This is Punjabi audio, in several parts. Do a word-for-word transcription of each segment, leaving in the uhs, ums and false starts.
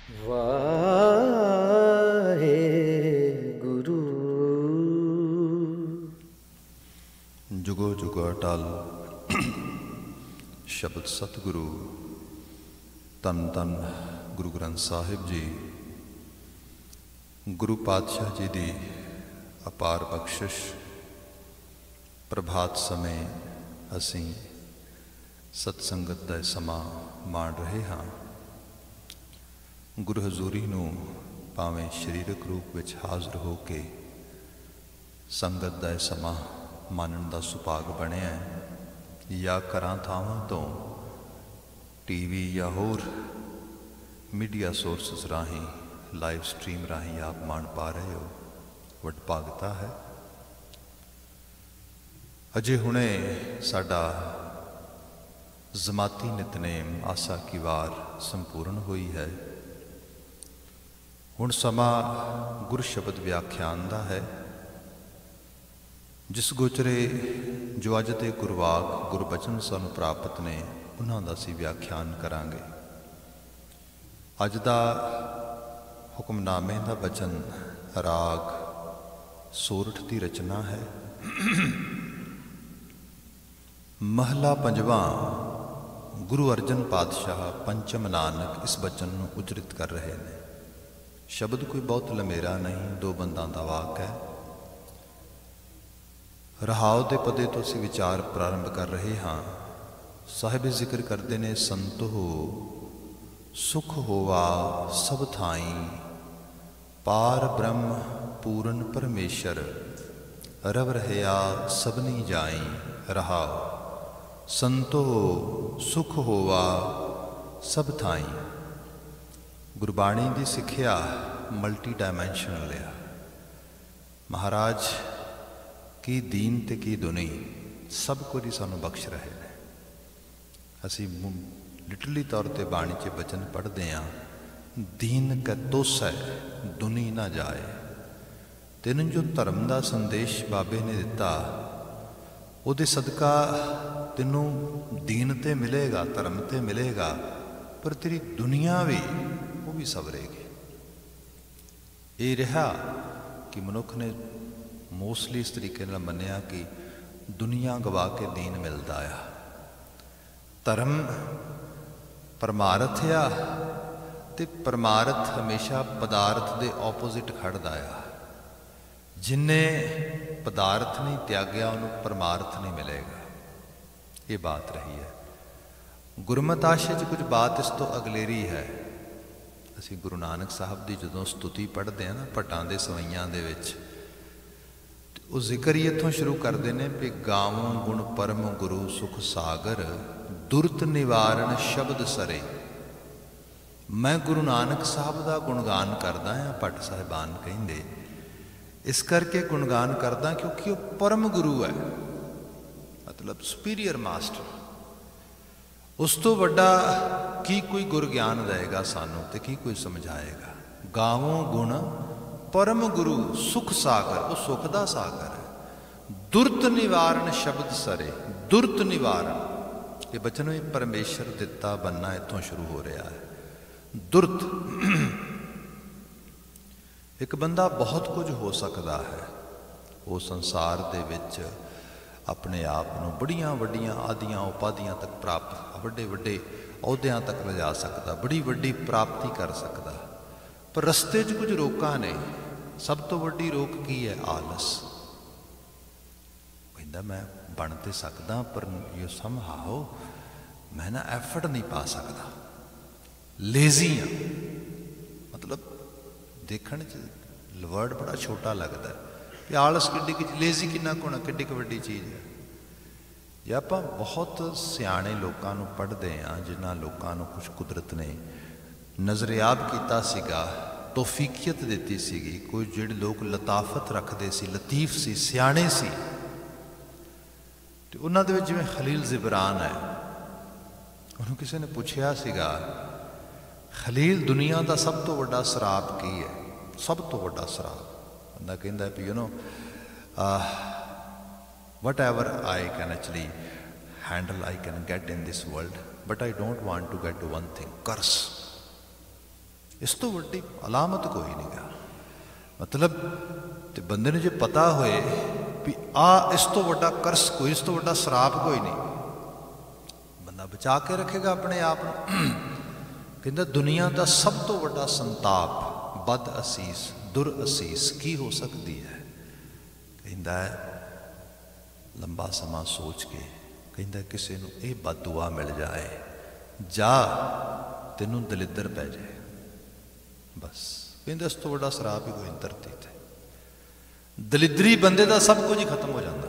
ਵਾਹਿਗੁਰੂ। ਜੁਗੋ ਜੁਗੋ ਅਟਲ ਸ਼ਬਦ ਸਤਿਗੁਰੂ। ਧੰਨ ਧੰਨ ਗੁਰੂ ਗ੍ਰੰਥ ਸਾਹਿਬ ਜੀ। ਗੁਰੂ ਪਾਤਸ਼ਾਹ ਜੀ ਦੀ ਅਪਾਰ ਬਖਸ਼ਿਸ਼। ਪ੍ਰਭਾਤ ਸਮੇਂ ਅਸੀਂ ਸਤਸੰਗਤ ਦਾ ਸਮਾਂ ਮਾਣ ਰਹੇ ਹਾਂ। ਗੁਰੂ ਹਜ਼ੂਰੀ ਨੂੰ ਭਾਵੇਂ ਸਰੀਰਕ ਰੂਪ ਵਿੱਚ ਹਾਜ਼ਰ ਹੋ ਕੇ ਸੰਗਤ ਦਾ ਇਹ ਸਮਾਂ ਮਾਨਣ ਦਾ ਸੁਭਾਗ ਬਣਿਆ ਜਾਂ ਘਰਾਂ ਥਾਵਾਂ ਤੋਂ ਟੀ ਵੀ ਜਾਂ ਹੋਰ ਮੀਡੀਆ ਸੋਰਸਿਸ ਰਾਹੀਂ ਲਾਈਵ ਸਟਰੀਮ ਰਾਹੀਂ ਆਪ ਮਾਣ ਪਾ ਰਹੇ ਹੋ, ਵਡਭਾਗਤਾ ਹੈ। ਅਜੇ ਹੁਣੇ ਸਾਡਾ ਜ਼ਮਾਤੀ ਨਿਤਨੇਮ ਆਸਾ ਕੀ ਵਾਰ ਸੰਪੂਰਨ ਹੋਈ ਹੈ। ਹੁਣ ਸਮਾਂ ਗੁਰ ਸ਼ਬਦ ਵਿਆਖਿਆਨ ਦਾ ਹੈ। ਜਿਸ ਗੋਚਰੇ ਜੋ ਅੱਜ ਦੇ ਗੁਰਵਾਕ ਗੁਰਬਚਨ ਸਾਨੂੰ ਪ੍ਰਾਪਤ ਨੇ, ਉਹਨਾਂ ਦਾ ਅਸੀਂ ਵਿਆਖਿਆਨ ਕਰਾਂਗੇ। ਅੱਜ ਦਾ ਹੁਕਮਨਾਮੇ ਦਾ ਬਚਨ ਰਾਗ ਸੋਰਠ ਦੀ ਰਚਨਾ ਹੈ। ਮਹਲਾ ਪੰਜਵਾਂ। ਗੁਰੂ ਅਰਜਨ ਪਾਤਸ਼ਾਹ ਪੰਚਮ ਨਾਨਕ ਇਸ ਬਚਨ ਨੂੰ ਉਚਰਿਤ ਕਰ ਰਹੇ ਨੇ। ਸ਼ਬਦ ਕੋਈ ਬਹੁਤ ਲੰਮੇਰਾ ਨਹੀਂ, ਦੋ ਬੰਦਾਂ ਦਾ ਵਾਕ ਹੈ। ਰਹਾਉ ਦੇ ਪਦੇ ਤੋਂ ਅਸੀਂ ਵਿਚਾਰ ਪ੍ਰਾਰੰਭ ਕਰ ਰਹੇ ਹਾਂ। ਸਾਹਿਬ ਜ਼ਿਕਰ ਕਰਦੇ ਨੇ, ਸੰਤੋ ਸੁਖ ਹੋਵਾ ਸਭ ਥਾਈ, ਪਾਰ ਬ੍ਰਹਮ ਪੂਰਨ ਪਰਮੇਸ਼ਰ, ਰਵ ਰਹਿਆ ਸਭਨੀ ਜਾਈ। ਰਹਾਉ ਸੰਤੋ ਸੁਖ ਹੋਵਾ ਸਭ ਥਾਈ। ਗੁਰਬਾਣੀ ਦੀ ਸਿੱਖਿਆ ਮਲਟੀ ਡਾਇਮੈਂਸ਼ਨਲ ਆ। ਮਹਾਰਾਜ ਕੀ ਦੀਨ ਤੇ ਕੀ ਦੁਨੀ ਸਭ ਕੁਝ ਹੀ ਸਾਨੂੰ ਬਖਸ਼ ਰਹੇ ਨੇ। ਅਸੀਂ ਲਿਟਰਲੀ ਤੌਰ 'ਤੇ ਬਾਣੀ 'ਚ ਬਚਨ ਪੜ੍ਹਦੇ ਹਾਂ, ਦੀਨ ਕੈ ਤੋਸੈ ਦੁਨੀ ਨਾ ਜਾਏ। ਤੈਨੂੰ ਜੋ ਧਰਮ ਦਾ ਸੰਦੇਸ਼ ਬਾਬੇ ਨੇ ਦਿੱਤਾ, ਉਹਦੇ ਸਦਕਾ ਤੈਨੂੰ ਦੀਨ ਤੇ ਮਿਲੇਗਾ, ਧਰਮ ਤੇ ਮਿਲੇਗਾ, ਪਰ ਤੇਰੀ ਦੁਨੀਆ ਵੀ ਉਹ ਵੀ ਸਵਰੇਗੀ। ਇਹ ਰਿਹਾ ਕਿ ਮਨੁੱਖ ਨੇ ਮੋਸਟਲੀ ਇਸ ਤਰੀਕੇ ਨਾਲ ਮੰਨਿਆ ਕਿ ਦੁਨੀਆ ਗਵਾ ਕੇ ਦੀਨ ਮਿਲਦਾ ਆ। ਧਰਮ ਪਰਮਾਰਥ ਆ, ਤੇ ਪਰਮਾਰਥ ਹਮੇਸ਼ਾ ਪਦਾਰਥ ਦੇ ਆਪੋਜ਼ਿਟ ਖੜਦਾ ਆ। ਜਿੰਨੇ ਪਦਾਰਥ ਨਹੀਂ ਤਿਆਗਿਆ, ਉਹਨੂੰ ਪਰਮਾਰਥ ਨਹੀਂ ਮਿਲੇਗਾ। ਇਹ ਬਾਤ ਰਹੀ ਹੈ। ਗੁਰਮਤਿ ਆਸ਼ੇ 'ਚ ਕੁਝ ਬਾਤ ਇਸ ਤੋਂ ਅਗਲੇਰੀ ਹੈ। ਅਸੀਂ ਗੁਰੂ ਨਾਨਕ ਸਾਹਿਬ ਦੀ ਜਦੋਂ ਸਤੁਤੀ ਪੜ੍ਹਦੇ ਹਾਂ ਨਾ, ਭੱਟਾਂ ਦੇ ਸਵਈਆਂ ਦੇ ਵਿੱਚ, ਉਹ ਜ਼ਿਕਰ ਹੀ ਇੱਥੋਂ ਸ਼ੁਰੂ ਕਰਦੇ ਨੇ ਵੀ ਗਾਵੋਂ ਗੁਣ ਪਰਮ ਗੁਰੂ ਸੁਖ ਸਾਗਰ, ਦੁਰਤ ਨਿਵਾਰਨ ਸ਼ਬਦ ਸਰੇ। ਮੈਂ ਗੁਰੂ ਨਾਨਕ ਸਾਹਿਬ ਦਾ ਗੁਣਗਾਨ ਕਰਦਾ ਹਾਂ, ਭੱਟ ਸਾਹਿਬਾਨ ਕਹਿੰਦੇ। ਇਸ ਕਰਕੇ ਗੁਣਗਾਨ ਕਰਦਾ ਕਿਉਂਕਿ ਉਹ ਪਰਮ ਗੁਰੂ ਹੈ, ਮਤਲਬ ਸੁਪੀਰੀਅਰ ਮਾਸਟਰ। ਉਸ ਤੋਂ ਵੱਡਾ ਕੀ ਕੋਈ ਗੁਰ ਗਿਆਨ ਦੇਗਾ ਸਾਨੂੰ, ਤੇ ਕੀ ਕੋਈ ਸਮਝਾਏਗਾ। ਗਾਵੋਂ ਗੁਣ ਪਰਮ ਗੁਰੂ ਸੁਖ ਸਾਗਰ, ਉਹ ਸੁਖ ਦਾ ਸਾਗਰ ਹੈ। ਦੁਰਤ ਨਿਵਾਰਨ ਸ਼ਬਦ ਸਰੇ, ਦੁਰਤ ਨਿਵਾਰਨ ਇਹ ਬਚਨ ਵੀ ਪਰਮੇਸ਼ਰ ਦਿੱਤਾ ਬੰਨਾ ਇੱਥੋਂ ਸ਼ੁਰੂ ਹੋ ਰਿਹਾ ਹੈ। ਦੁਰਤ ਇੱਕ ਬੰਦਾ ਬਹੁਤ ਕੁਝ ਹੋ ਸਕਦਾ ਹੈ। ਉਹ ਸੰਸਾਰ ਦੇ ਵਿੱਚ ਆਪਣੇ ਆਪ ਨੂੰ ਬੜੀਆਂ ਵੱਡੀਆਂ ਆਦੀਆਂ ਉਪਾਧੀਆਂ ਤੱਕ ਪ੍ਰਾਪਤ, ਵੱਡੇ ਵੱਡੇ ਅਹੁਦਿਆਂ ਤੱਕ ਲਿਜਾ ਸਕਦਾ, ਬੜੀ ਵੱਡੀ ਪ੍ਰਾਪਤੀ ਕਰ ਸਕਦਾ। ਪਰ ਰਸਤੇ 'ਚ ਕੁਝ ਰੋਕਾਂ ਨੇ। ਸਭ ਤੋਂ ਵੱਡੀ ਰੋਕ ਕੀ ਹੈ? ਆਲਸ। ਕਹਿੰਦਾ ਮੈਂ ਬਣ ਤੇ ਸਕਦਾ, ਪਰ ਯੂ ਸਮਹਾਓ ਮੈਂ ਨਾ ਐਫਰਟ ਨਹੀਂ ਪਾ ਸਕਦਾ। ਲੇਜ਼ੀ ਆ। ਮਤਲਬ ਦੇਖਣ 'ਚ ਵਰਡ ਬੜਾ ਛੋਟਾ ਲੱਗਦਾ ਵੀ ਆਲਸ ਕਿੱਡੀ ਕਿ, ਲੇਜ਼ੀ ਕਿੰਨਾ ਕੁ, ਕਿੱਡੀ ਕੁ ਵੱਡੀ ਚੀਜ਼ ਹੈ। ਜੇ ਆਪਾਂ ਬਹੁਤ ਸਿਆਣੇ ਲੋਕਾਂ ਨੂੰ ਪੜ੍ਹਦੇ ਹਾਂ, ਜਿਨ੍ਹਾਂ ਲੋਕਾਂ ਨੂੰ ਕੁਛ ਕੁਦਰਤ ਨੇ ਨਜ਼ਰਿਆਬ ਕੀਤਾ ਸੀਗਾ, ਤੌਫੀਕੀਅਤ ਦਿੱਤੀ ਸੀਗੀ, ਕੋਈ ਜਿਹੜੇ ਲੋਕ ਲਤਾਫਤ ਰੱਖਦੇ ਸੀ, ਲਤੀਫ ਸੀ, ਸਿਆਣੇ ਸੀ, ਤੇ ਉਹਨਾਂ ਦੇ ਵਿੱਚ ਜਿਵੇਂ ਖਲੀਲ ਜ਼ਿਬਰਾਨ ਹੈ। ਉਹਨੂੰ ਕਿਸੇ ਨੇ ਪੁੱਛਿਆ ਸੀਗਾ, ਖਲੀਲ ਦੁਨੀਆ ਦਾ ਸਭ ਤੋਂ ਵੱਡਾ ਸਰਾਪ ਕੀ ਹੈ? ਸਭ ਤੋਂ ਵੱਡਾ ਸਰਾਪ। ਬੰਦਾ ਕਹਿੰਦਾ ਵੀ you know whatever I can actually handle I can get in this world, but I don't want to get to one thing, curse. ਇਸ ਤੋਂ ਵੱਡੀ ਅਲਾਮਤ ਕੋਈ ਨਹੀਂ ਗਾ। ਮਤਲਬ ਤੇ ਬੰਦੇ ਨੂੰ ਜੇ ਪਤਾ ਹੋਏ ਵੀ ਆ ਇਸ ਤੋਂ ਵੱਡਾ ਕਰਸ ਕੋਈ, ਇਸ ਤੋਂ ਵੱਡਾ ਸਰਾਪ ਕੋਈ ਨਹੀਂ, ਬੰਦਾ ਬਚਾ ਕੇ ਰੱਖੇਗਾ ਆਪਣੇ ਆਪ ਨੂੰ। ਕਹਿੰਦਾ ਦੁਨੀਆ ਦਾ ਸਭ ਤੋਂ ਵੱਡਾ ਸੰਤਾਪ ਬਦ ਅਸੀਸ ਦੁਰ ਅਸੀਸ ਕੀ ਹੋ ਸਕਦੀ ਹੈ? ਕਹਿੰਦਾ ਲੰਬਾ ਸਮਾਂ ਸੋਚ ਕੇ ਕਹਿੰਦਾ ਕਿਸੇ ਨੂੰ ਇਹ ਬਦਦੁਆ ਮਿਲ ਜਾਏ, ਜਾ ਤੈਨੂੰ ਦਲਿੱਦਰ ਪੈ ਜਾਏ, ਬਸ। ਕਹਿੰਦਾ ਇਸ ਤੋਂ ਵੱਡਾ ਸਰਾਪ ਹੀ ਕੋਈ ਨਹੀਂ ਧਰਤੀ ਤੇ। ਦਲਿੱਦਰੀ ਬੰਦੇ ਦਾ ਸਭ ਕੁਝ ਹੀ ਖਤਮ ਹੋ ਜਾਂਦਾ,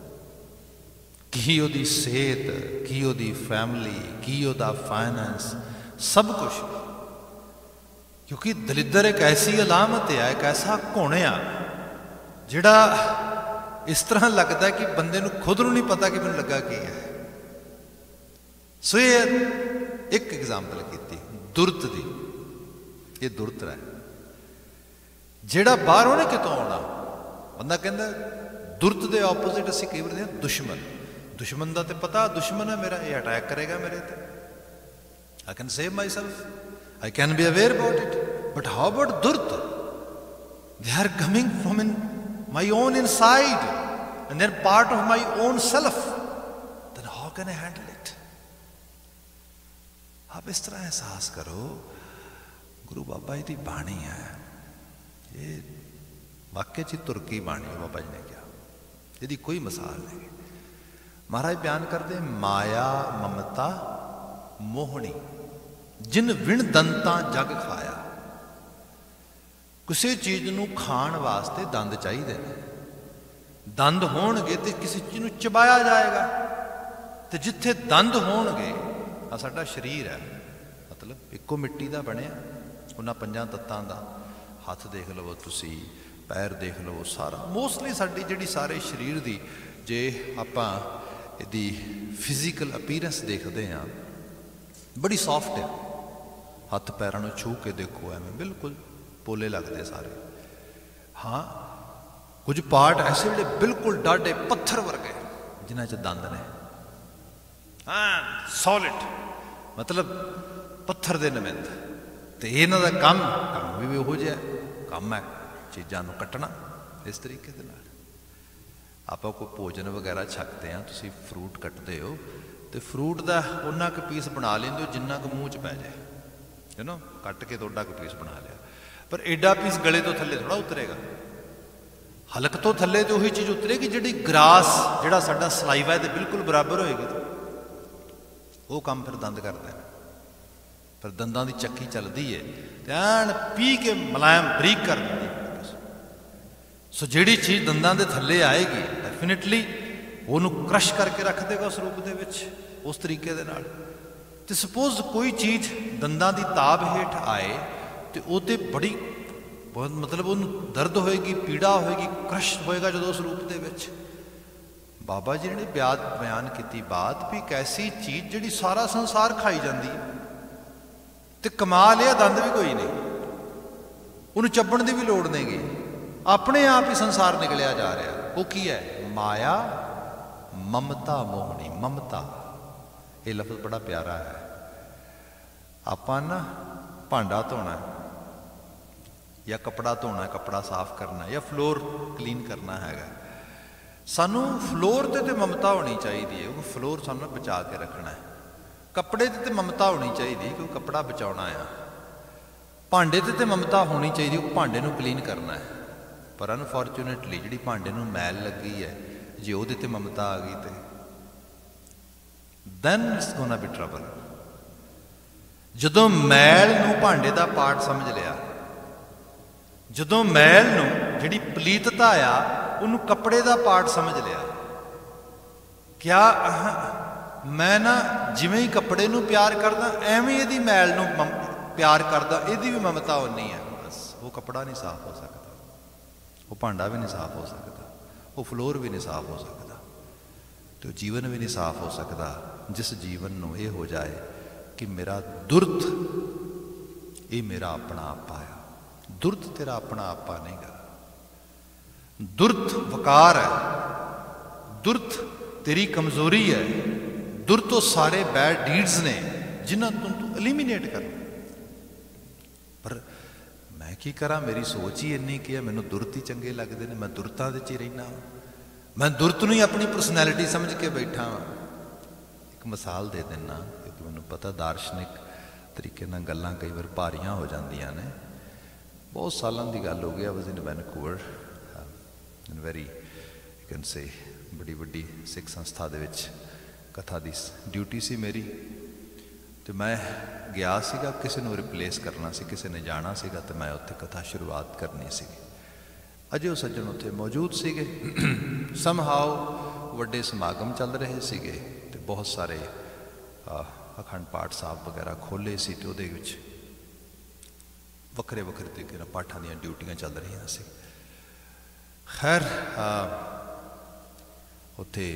ਕੀ ਉਹਦੀ ਸਿਹਤ, ਕੀ ਉਹਦੀ ਫੈਮਿਲੀ, ਕੀ ਉਹਦਾ ਫਾਈਨੈਂਸ, ਸਭ ਕੁਛ। ਕਿਉਂਕਿ ਦਲਿੱਦਰ ਇੱਕ ਐਸੀ ਅਲਾਮਤ ਹੈ, ਇੱਕ ਐਸਾ ਘੁਣ ਆ ਜਿਹੜਾ ਇਸ ਤਰ੍ਹਾਂ ਲੱਗਦਾ ਕਿ ਬੰਦੇ ਨੂੰ ਖੁਦ ਨੂੰ ਨਹੀਂ ਪਤਾ ਕਿ ਮੈਨੂੰ ਲੱਗਾ ਕੀ ਹੈ। ਸੋ ਇਹ ਇੱਕ ਐਗਜ਼ਾਮਪਲ ਕੀਤੀ ਦੁਰਤ ਦੀ। ਇਹ ਦੁਰਤ ਹੈ ਜਿਹੜਾ ਬਾਹਰੋਂ ਨੇ ਕਿਤੋਂ ਆਉਣਾ। ਬੰਦਾ ਕਹਿੰਦਾ ਦੁਰਤ ਦੇ ਆਪੋਜ਼ਿਟ ਅਸੀਂ ਕਈ ਵਾਰ ਦੁਸ਼ਮਣ। ਦੁਸ਼ਮਣ ਦਾ ਤੇ ਪਤਾ ਦੁਸ਼ਮਣ ਹੈ ਮੇਰਾ, ਇਹ ਅਟੈਕ ਕਰੇਗਾ ਮੇਰੇ ਤੇ। I can save myself. I can be aware about it. But how about Durt? They are coming from in my own inside and they're part of my own self. Then how can I handle it? आप इस तरह एहसास करो, गुरु बाबा जी की बाणी है ये, वाकई च तुर्की बाणी है बाबा जी ने कहा, यदि कोई मिसाल नहीं। महाराज बयान करते माया ममता मोहनी जिन विण दंता जग खाया। किसी चीज़ नूं खाण वास्ते दंद चाहिए ने, दंद होणगे तो किसी चीज़ नूं चबाया जाएगा, तो जिथे दंद होणगे आ साडा शरीर है, मतलब इक्को मिट्टी का बनिया उन्हां पंजां तत्तां दा। हथ देख लवो तुसी, पैर देख लवो, सारा मोस्टली साडी जिहड़ी सारे शरीर की जे आपां इहदी फिजिकल अपीयरेंस देखते हैं बड़ी सॉफ्ट है। हथ पैरों में छू के देखो एवं बिल्कुल पोले लगते सारे। हाँ कुछ पार्ट ऐसे जो बिल्कुल डाढ़े पत्थर वर्गे जिन्हां च दंद ने, हाँ सॉलिड, मतलब पत्थर दे नमिंद। तो इन्हां दा काम काम भी उहो जिहा काम है, चीज़ां नूं कट्टना इस तरीके दे नाल। आपां कोई भोजन वगैरह छकते हैं, तुसीं फ्रूट कट्टदे हो तो फ्रूट का उन्ना क पीस बना लेंदे हो जिन्ना क मूँह च पै जाए, है ना, कट के तो उड्डा क पीस बना लिया। पर एडा पीस गले तो थले थोड़ा उतरेगा, हलक तो थले तो उही चीज़ उतरेगी जिहड़ी ग्रास जिहड़ा साडा सलाइवा है बिल्कुल बराबर होएगी। तो वो काम फिर दंद करते हैं। फिर दंदां दी चक्की चलती है तो ऐन पी के मुलायम बरीक कर देती है। सो जिहड़ी चीज़ दंदां दे थले आएगी डेफिनेटली ਉਹਨੂੰ क्रश करके रख देगा उस रूप के उस तरीके दे नाल। तो सपोज कोई चीज़ दंदां दी ताब हेठ आए तो वो बड़ी बहुत मतलब उन्होंने दर्द होएगी, पीड़ा होएगी, क्रश होएगा जो उस रूप के। बाबा जी ने बयान बयान की बात भी एक ऐसी चीज़ जिहड़ी सारा संसार खाई जाती है तो कमाल है दंद भी कोई नहीं, उन्होंने चब्बण की भी लोड़ नहीं गई, अपने आप ही संसार निकलिया जा रहा। वो की है? माया ममता मोहनी। ममता ये लफ्ज़ बड़ा प्यारा है। आपां ना भांडा धोना या कपड़ा धोना, कपड़ा साफ करना या फ्लोर क्लीन करना है, सानू फ्लोर ते ते ममता होनी चाहिए है क्योंकि फ्लोर सानू बचा के रखना है। कपड़े ते ते ममता होनी चाहिए क्योंकि कपड़ा बचाना है। भांडे ते ते ममता होनी चाहिए क्योंकि भांडे नू क्लीन करना है। पर अनफॉर्चुनेटली जिहड़ी भांडे नू मैल लगी है, जे उहदे ते ममता आ गई तो then it's gonna be trouble. जदों मैल नूं भांडे दा पार्ट समझ लिया, जदों मैल नूं जिहड़ी पलीतता आ उन्होंने कपड़े दा पार्ट समझ लिया, क्या मैं ना जिवें ही कपड़े नूं प्यार करदा एवें इहदी मैल नूं प्यार करदा, इहदी भी ममता उन्नी है। बस वो कपड़ा नहीं साफ हो सकता, वो भांडा भी नहीं साफ हो सकता, वो फ्लोर भी नहीं साफ हो सकता, तो जीवन भी नहीं साफ हो सकता जिस जीवन नूं ये हो जाए कि मेरा दुर्त ये मेरा अपना आपा है। दुर्त तेरा अपना आपा नहीं गा, दुर्त वकार है, दुर्त तेरी कमजोरी है, दुर्त तो सारे बैड डीड्स ने जिन्हां तूं तू एलिमिनेट कर। पर मैं की करा, मेरी सोच ही इन्नी की है, मैनू दुरत ही चंगे लगते हैं, मैं दुरतां दे च ही रहना, मैं दुरत नूं ही अपनी परसनैलिटी समझ के बैठा हाँ। एक मिसाल दे देना, क्योंकि मैनू पता दार्शनिक तरीके नाल गल्लां कई बार भारियां हो जांदियां ने। बहुत सालों की गल हो गई, I was in Vancouver in very you can say बड़ी वड्डी सिख संस्था दे विच कथा की ड्यूटी सी मेरी, तो मैं गया सीगा, किसी नूं रिप्लेस करना सी, किसी ने जाना सीगा, तो मैं उत्थे कथा शुरुआत करनी सी। अजे वो सज्जन उत्थे मौजूद सीगे, समहाउ वड्डे समागम चल रहे सीगे, ते बहुत सारे अखंड पाठ साहब वगैरह खोले सी, ते उहदे विच वक्रे वक्रे तरीके नाल पाठां दीयां ड्यूटियां चल रही सी। खैर उत्थे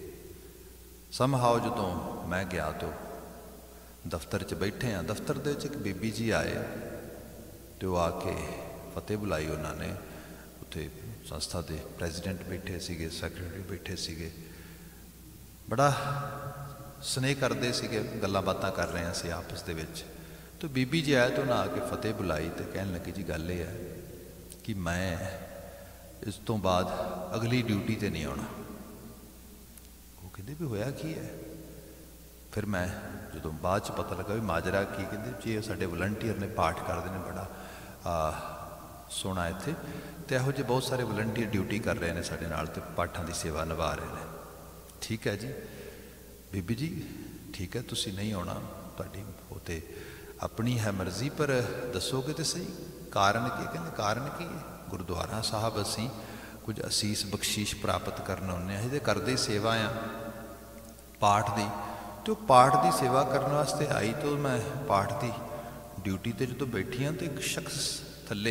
समहाउ जदों मैं गया तो दफ्तर च बैठे हाँ, दफ्तर दे एक बीबी जी आए, तो आके फतेह बुलाई उन्होंने। उत्थे संस्था के प्रेजिडेंट बैठे सीगे, सैक्रटरी बैठे सीगे, बड़ा स्नेह करते सीगे, गल्लां बातां कर रहे सी आपस दे विच। तो बीबी जी आए तो उन्हें आके फतेह बुलाई, तो कहन लगी जी गल ये है कि मैं इस तो बाद अगली ड्यूटी ते नहीं आना। वो कहते भी होया की है? फिर मैं जो बाद च पता लगा भी माजरा की, कहते जी साडे वलंटियर ने पाठ करते हैं बड़ा आ, सोना इत्थे, तो यहो जे बहुत सारे वलंटियर ड्यूटी कर रहे हैं साडे नाल, ते पाठां की सेवा निभा रहे हैं। ठीक है जी बीबी जी, ठीक है तुसीं नहीं आना, तुहाडी वो ते अपनी है मर्जी, पर दसोगे तो सही कारण की? कहते कारण की है? गुरुद्वारा साहब असीं कुछ असीस बख्शीश प्राप्त करन आउंदे हां, असीं करदे सेवा आ पाठ की, तो पाठ की सेवा करने वास्ते आई, तो मैं पाठ की ड्यूटी पर जो बैठी हाँ, तो एक शख्स थले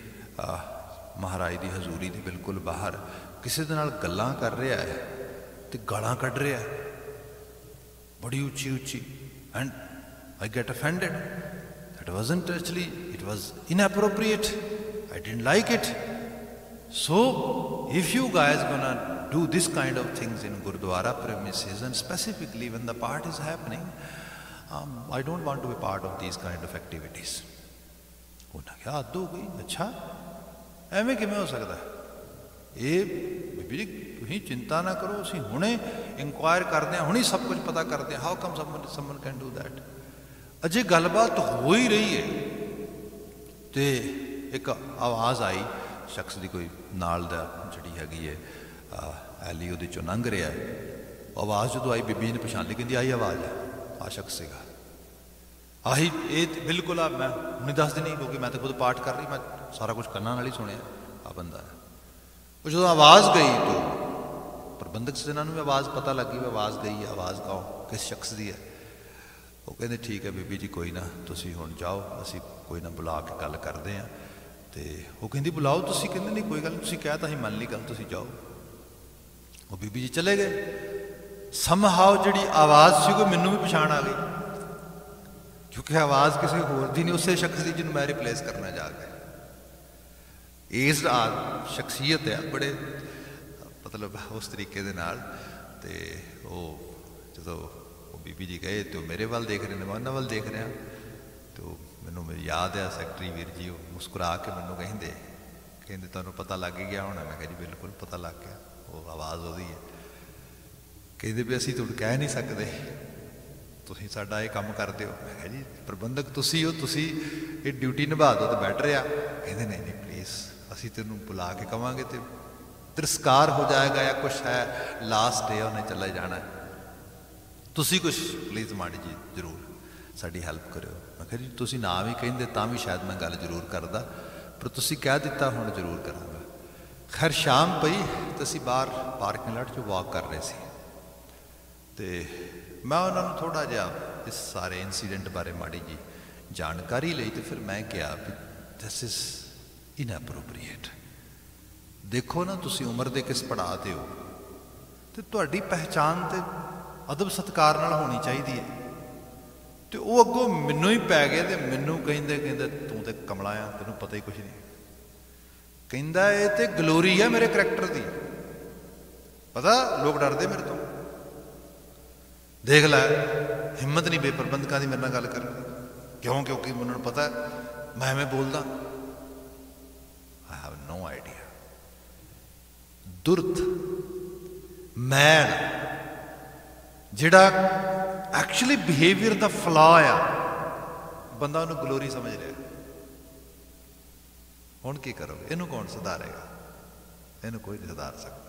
महाराज की हजूरी के बिल्कुल बाहर किसी दे नाल गल्लां कर रहा है, तो गालां कढ़ रहा है बड़ी उच्ची उच्ची, and I get offended. That wasn't actually, it was inappropriate, I didn't like it. So if you guys gonna do this kind of things in Gurdwara premises, and specifically when the part is happening, um, I don't want to be part of these kind of activities. उन्हें क्या हद हो गई? अच्छा एवं किमें हो सकता है? ये बीबी जी तुसीं चिंता ना करो, असीं हुणे इंक्वायर करते हैं, हुणे सब कुछ पता करते हैं। How come someone someone can do that? अजे गलबात हो ही रही है, तो एक आवाज़ आई शख्स की, कोई नाल दा जिहड़ी हैगी है ऐली वो चो लंघ रहा है। आवाज़ जो आई बीबी ने पछाण ली, कहती आई आवाज़ है, आ शख्स सेगा आही। ये बिल्कुल आ मैं नहीं दस देनी, क्योंकि मैं तो खुद पाठ कर रही, मैं सारा कुछ करना नाल ही सुनिया आ बंदा है। वो जो आवाज़ गई तो प्रबंधक सेना भी आवाज़ पता लगी, भी आवाज़ गई है, आवाज़ कौन किस शख्स की है? वो कहते ठीक है बीबी जी कोई ना, तुसीं हुण जाओ, असीं कोई ना बुला के गल करते हैं। तो वो कहती बुलाओ, तुसीं कहते नहीं कोई गल, तुसीं कहा तो असीं मान ली गल, तुसीं जाओ। वो बीबी जी चले गए। समहाउ जिहड़ी आवाज़ सी वो मैनू भी पछाण आ गई, क्योंकि आवाज़ किसी होर दी नहीं, उस शख्स की जिन्होंने मैं रिप्लेस करना जा गया। इस शख्सियत है बड़े मतलब उस तरीके दे नाल। ते वो जो वो बीबी जी गए तो मेरे वाल देख रहे हैं, मैं उन्होंने वाल देख रहा, तो मैनू मेरी याद है सैकटरी वीर जी वो मुस्कुरा के मैनू कहिंदे कहते तुहानूं पता लग ही गया होना। मैं कहा जी बिल्कुल पता लग गया, वो आवाज़ वही है। कहते भी असीं तुहानूं कह नहीं सकते, तुसीं साडा ये काम करदे हो। मैं कहा जी प्रबंधक तुसीं हो, तुसीं ये ड्यूटी निभा दो तो बैटर आ। कहते नहीं नहीं प्लीज़ असीं तेनूं बुला के कहांगे तो तिरस्कार हो जाएगा, या कुछ है लास्ट डे उन्हें चले जाना है, तुसीं कुछ प्लीज़ माड़ी जी जरूर साडी हैल्प करो। मैं कहा जी तुसीं ना भी कहिंदे तां भी शायद मैं गल जरूर करदा, पर तुसीं कह दिता हुण जरूर करांगा। खैर शाम पई तो असीं बाहर पार्किंग लॉट च वॉक कर रहे सी, तो मैं उन्होंने थोड़ा जिहा इस सारे इंसीडेंट बारे माड़ी जी जानकारी ली। तो फिर मैं कहा भी दिस इज़ इनएप्रोप्रीएट। देखो ना तुसीं उम्र दे किस पड़ाव ते हो, तो तुहाडी पहचान तो अदब सत्कार नाल होनी चाहिए है। तो वो अगों मैनू ही पै गए, तो मैनू कहिंदे कहिंदे तूं तो कमला आ, तैनूं पता ही कुछ नहीं। कहिंदा ये तो ग्लोरी है मेरे करैक्टर की, पता लोग डरदे मेरे तो। देख लै हिम्मत नहीं बेप्रबंधकों की मेरे नाल गल करन दी, क्यों? क्योंकि उन्होंने पता मैं एवें बोलदा? I have no idea. दुर्त, मैल, जिहड़ा एक्चुअली बिहेवियर का फ्लॉ आ, बंदा उन्हें ग्लोरी समझ रहा। हुण की करोगे? इनू कौन सुधारेगा? इनू कोई नहीं सुधार सकता।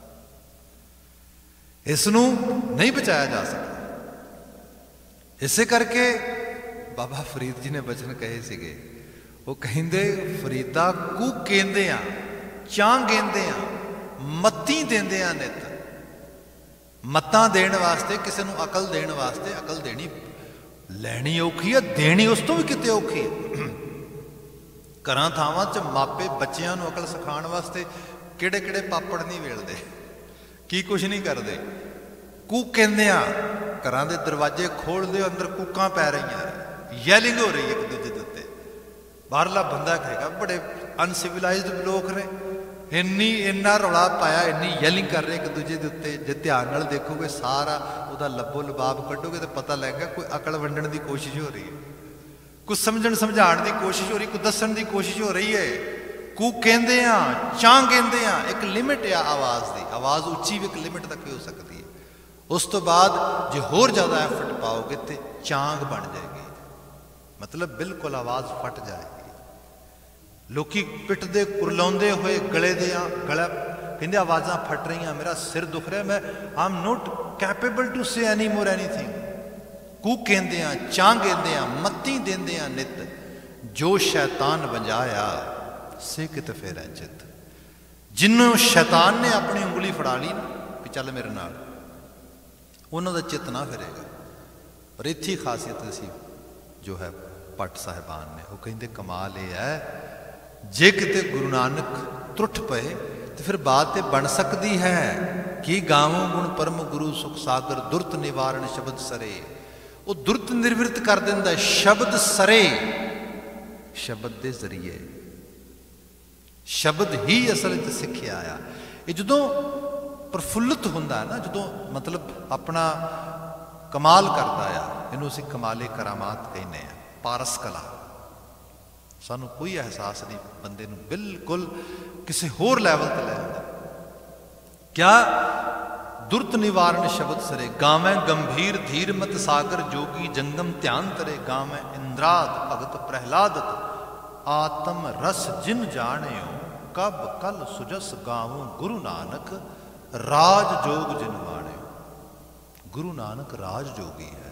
इसनू नहीं बचाया जा सकता। इसे करके बाबा फरीद जी ने बचन कहे सीगे, वो कहिंदे फरीदा कू कहंदे आ, चां गेंदे आ, मत्ती देंदे आ नित। मत्तां देण वास्ते, किसी नू अकल देण वास्ते, अकल देनी लैनी औखी है, देनी उस तो भी किते औखी है। घरां थावां च मापे बच्चियां नू अकल सिखाउण वास्ते किहड़े किहड़े पापड़ नहीं वेलदे, की कुछ नहीं करते। कूक कहंदे आ, घरां दे दरवाजे खोल दे, अंदर कूकां पै रहीआं, यैलिंग हो रही है एक दूजे दे उत्ते। बाहरला बंदा कहेगा बड़े अनसिविलाइज्ड लोग ने, इन्नी इन्ना रौला पाया, इन्नी यैलिंग कर रहे एक दूजे के उत्ते। जे ध्यान नाल देखोगे, सारा उहदा लब्बो लबाब कढोगे तो पता लगेगा कोई अकल वंडण की कोशिश हो रही है, कुछ समझण समझाउण की कोशिश हो रही, कुछ दस्सण की कोशिश हो रही है। कू कहंदे आ, चां कहंदे आ, एक लिमिट आ आवाज़ की। आवाज़ उच्ची भी एक लिमिट तक हो सकती है। उस तो बाद जो होर ज़्यादा एफर्ट पाओगे तो चांग बन जाएगी, मतलब बिल्कुल आवाज़ फट जाएगी। लोग पिटते कुरलाते हुए गले दे गला कहते आवाज़ा फट रही, मेरा सिर दुख रहा, मैं I am not capable to say any more anything. कू कहते आ, चां कहते आ, मत्ती देंदे आ नित, जो शैतान बंजाया से कित फेर चित। जिन्हों शैतान ने अपनी उंगली फड़ा ली ना कि चल मेरे नाल, उन्हों का चित ना फिरेगा। पर इत्थे खासियत सी जो है भट्ट साहिबान ने, वो कहते कमाल ये है, जे किते गुरु नानक त्रुठ पे तो फिर बात तो बन सकती है कि गावों गुण परम गुरु सुख सागर, दुर्त निवारण शब्द सरे। वो दुर्त निर्वृत कर दिंदा शब्द सरे, शब्द के जरिए। शब्द ही असल सिक्ख्या आया। ये जो प्रफुल्लित होंदा है ना, जो मतलब अपना कमाल करता है, इनू असीं कमाले करामात कहने हैं, पारस कला। सानू कोई एहसास नहीं बंदे नू बिल्कुल किसी होर लैवल ते लै आंदा। क्या दुर्त निवारण शब्द सरे, गावें गंभीर धीर मत सागर, जोगी जंगम ध्यान तरे, गावें इंद्राद भगत प्रहलादत, आत्म रस जिन जानियो कब कल सुजस, गावों गुरु नानक राज जोग जिन माणियो। गुरु नानक राज जोगी है,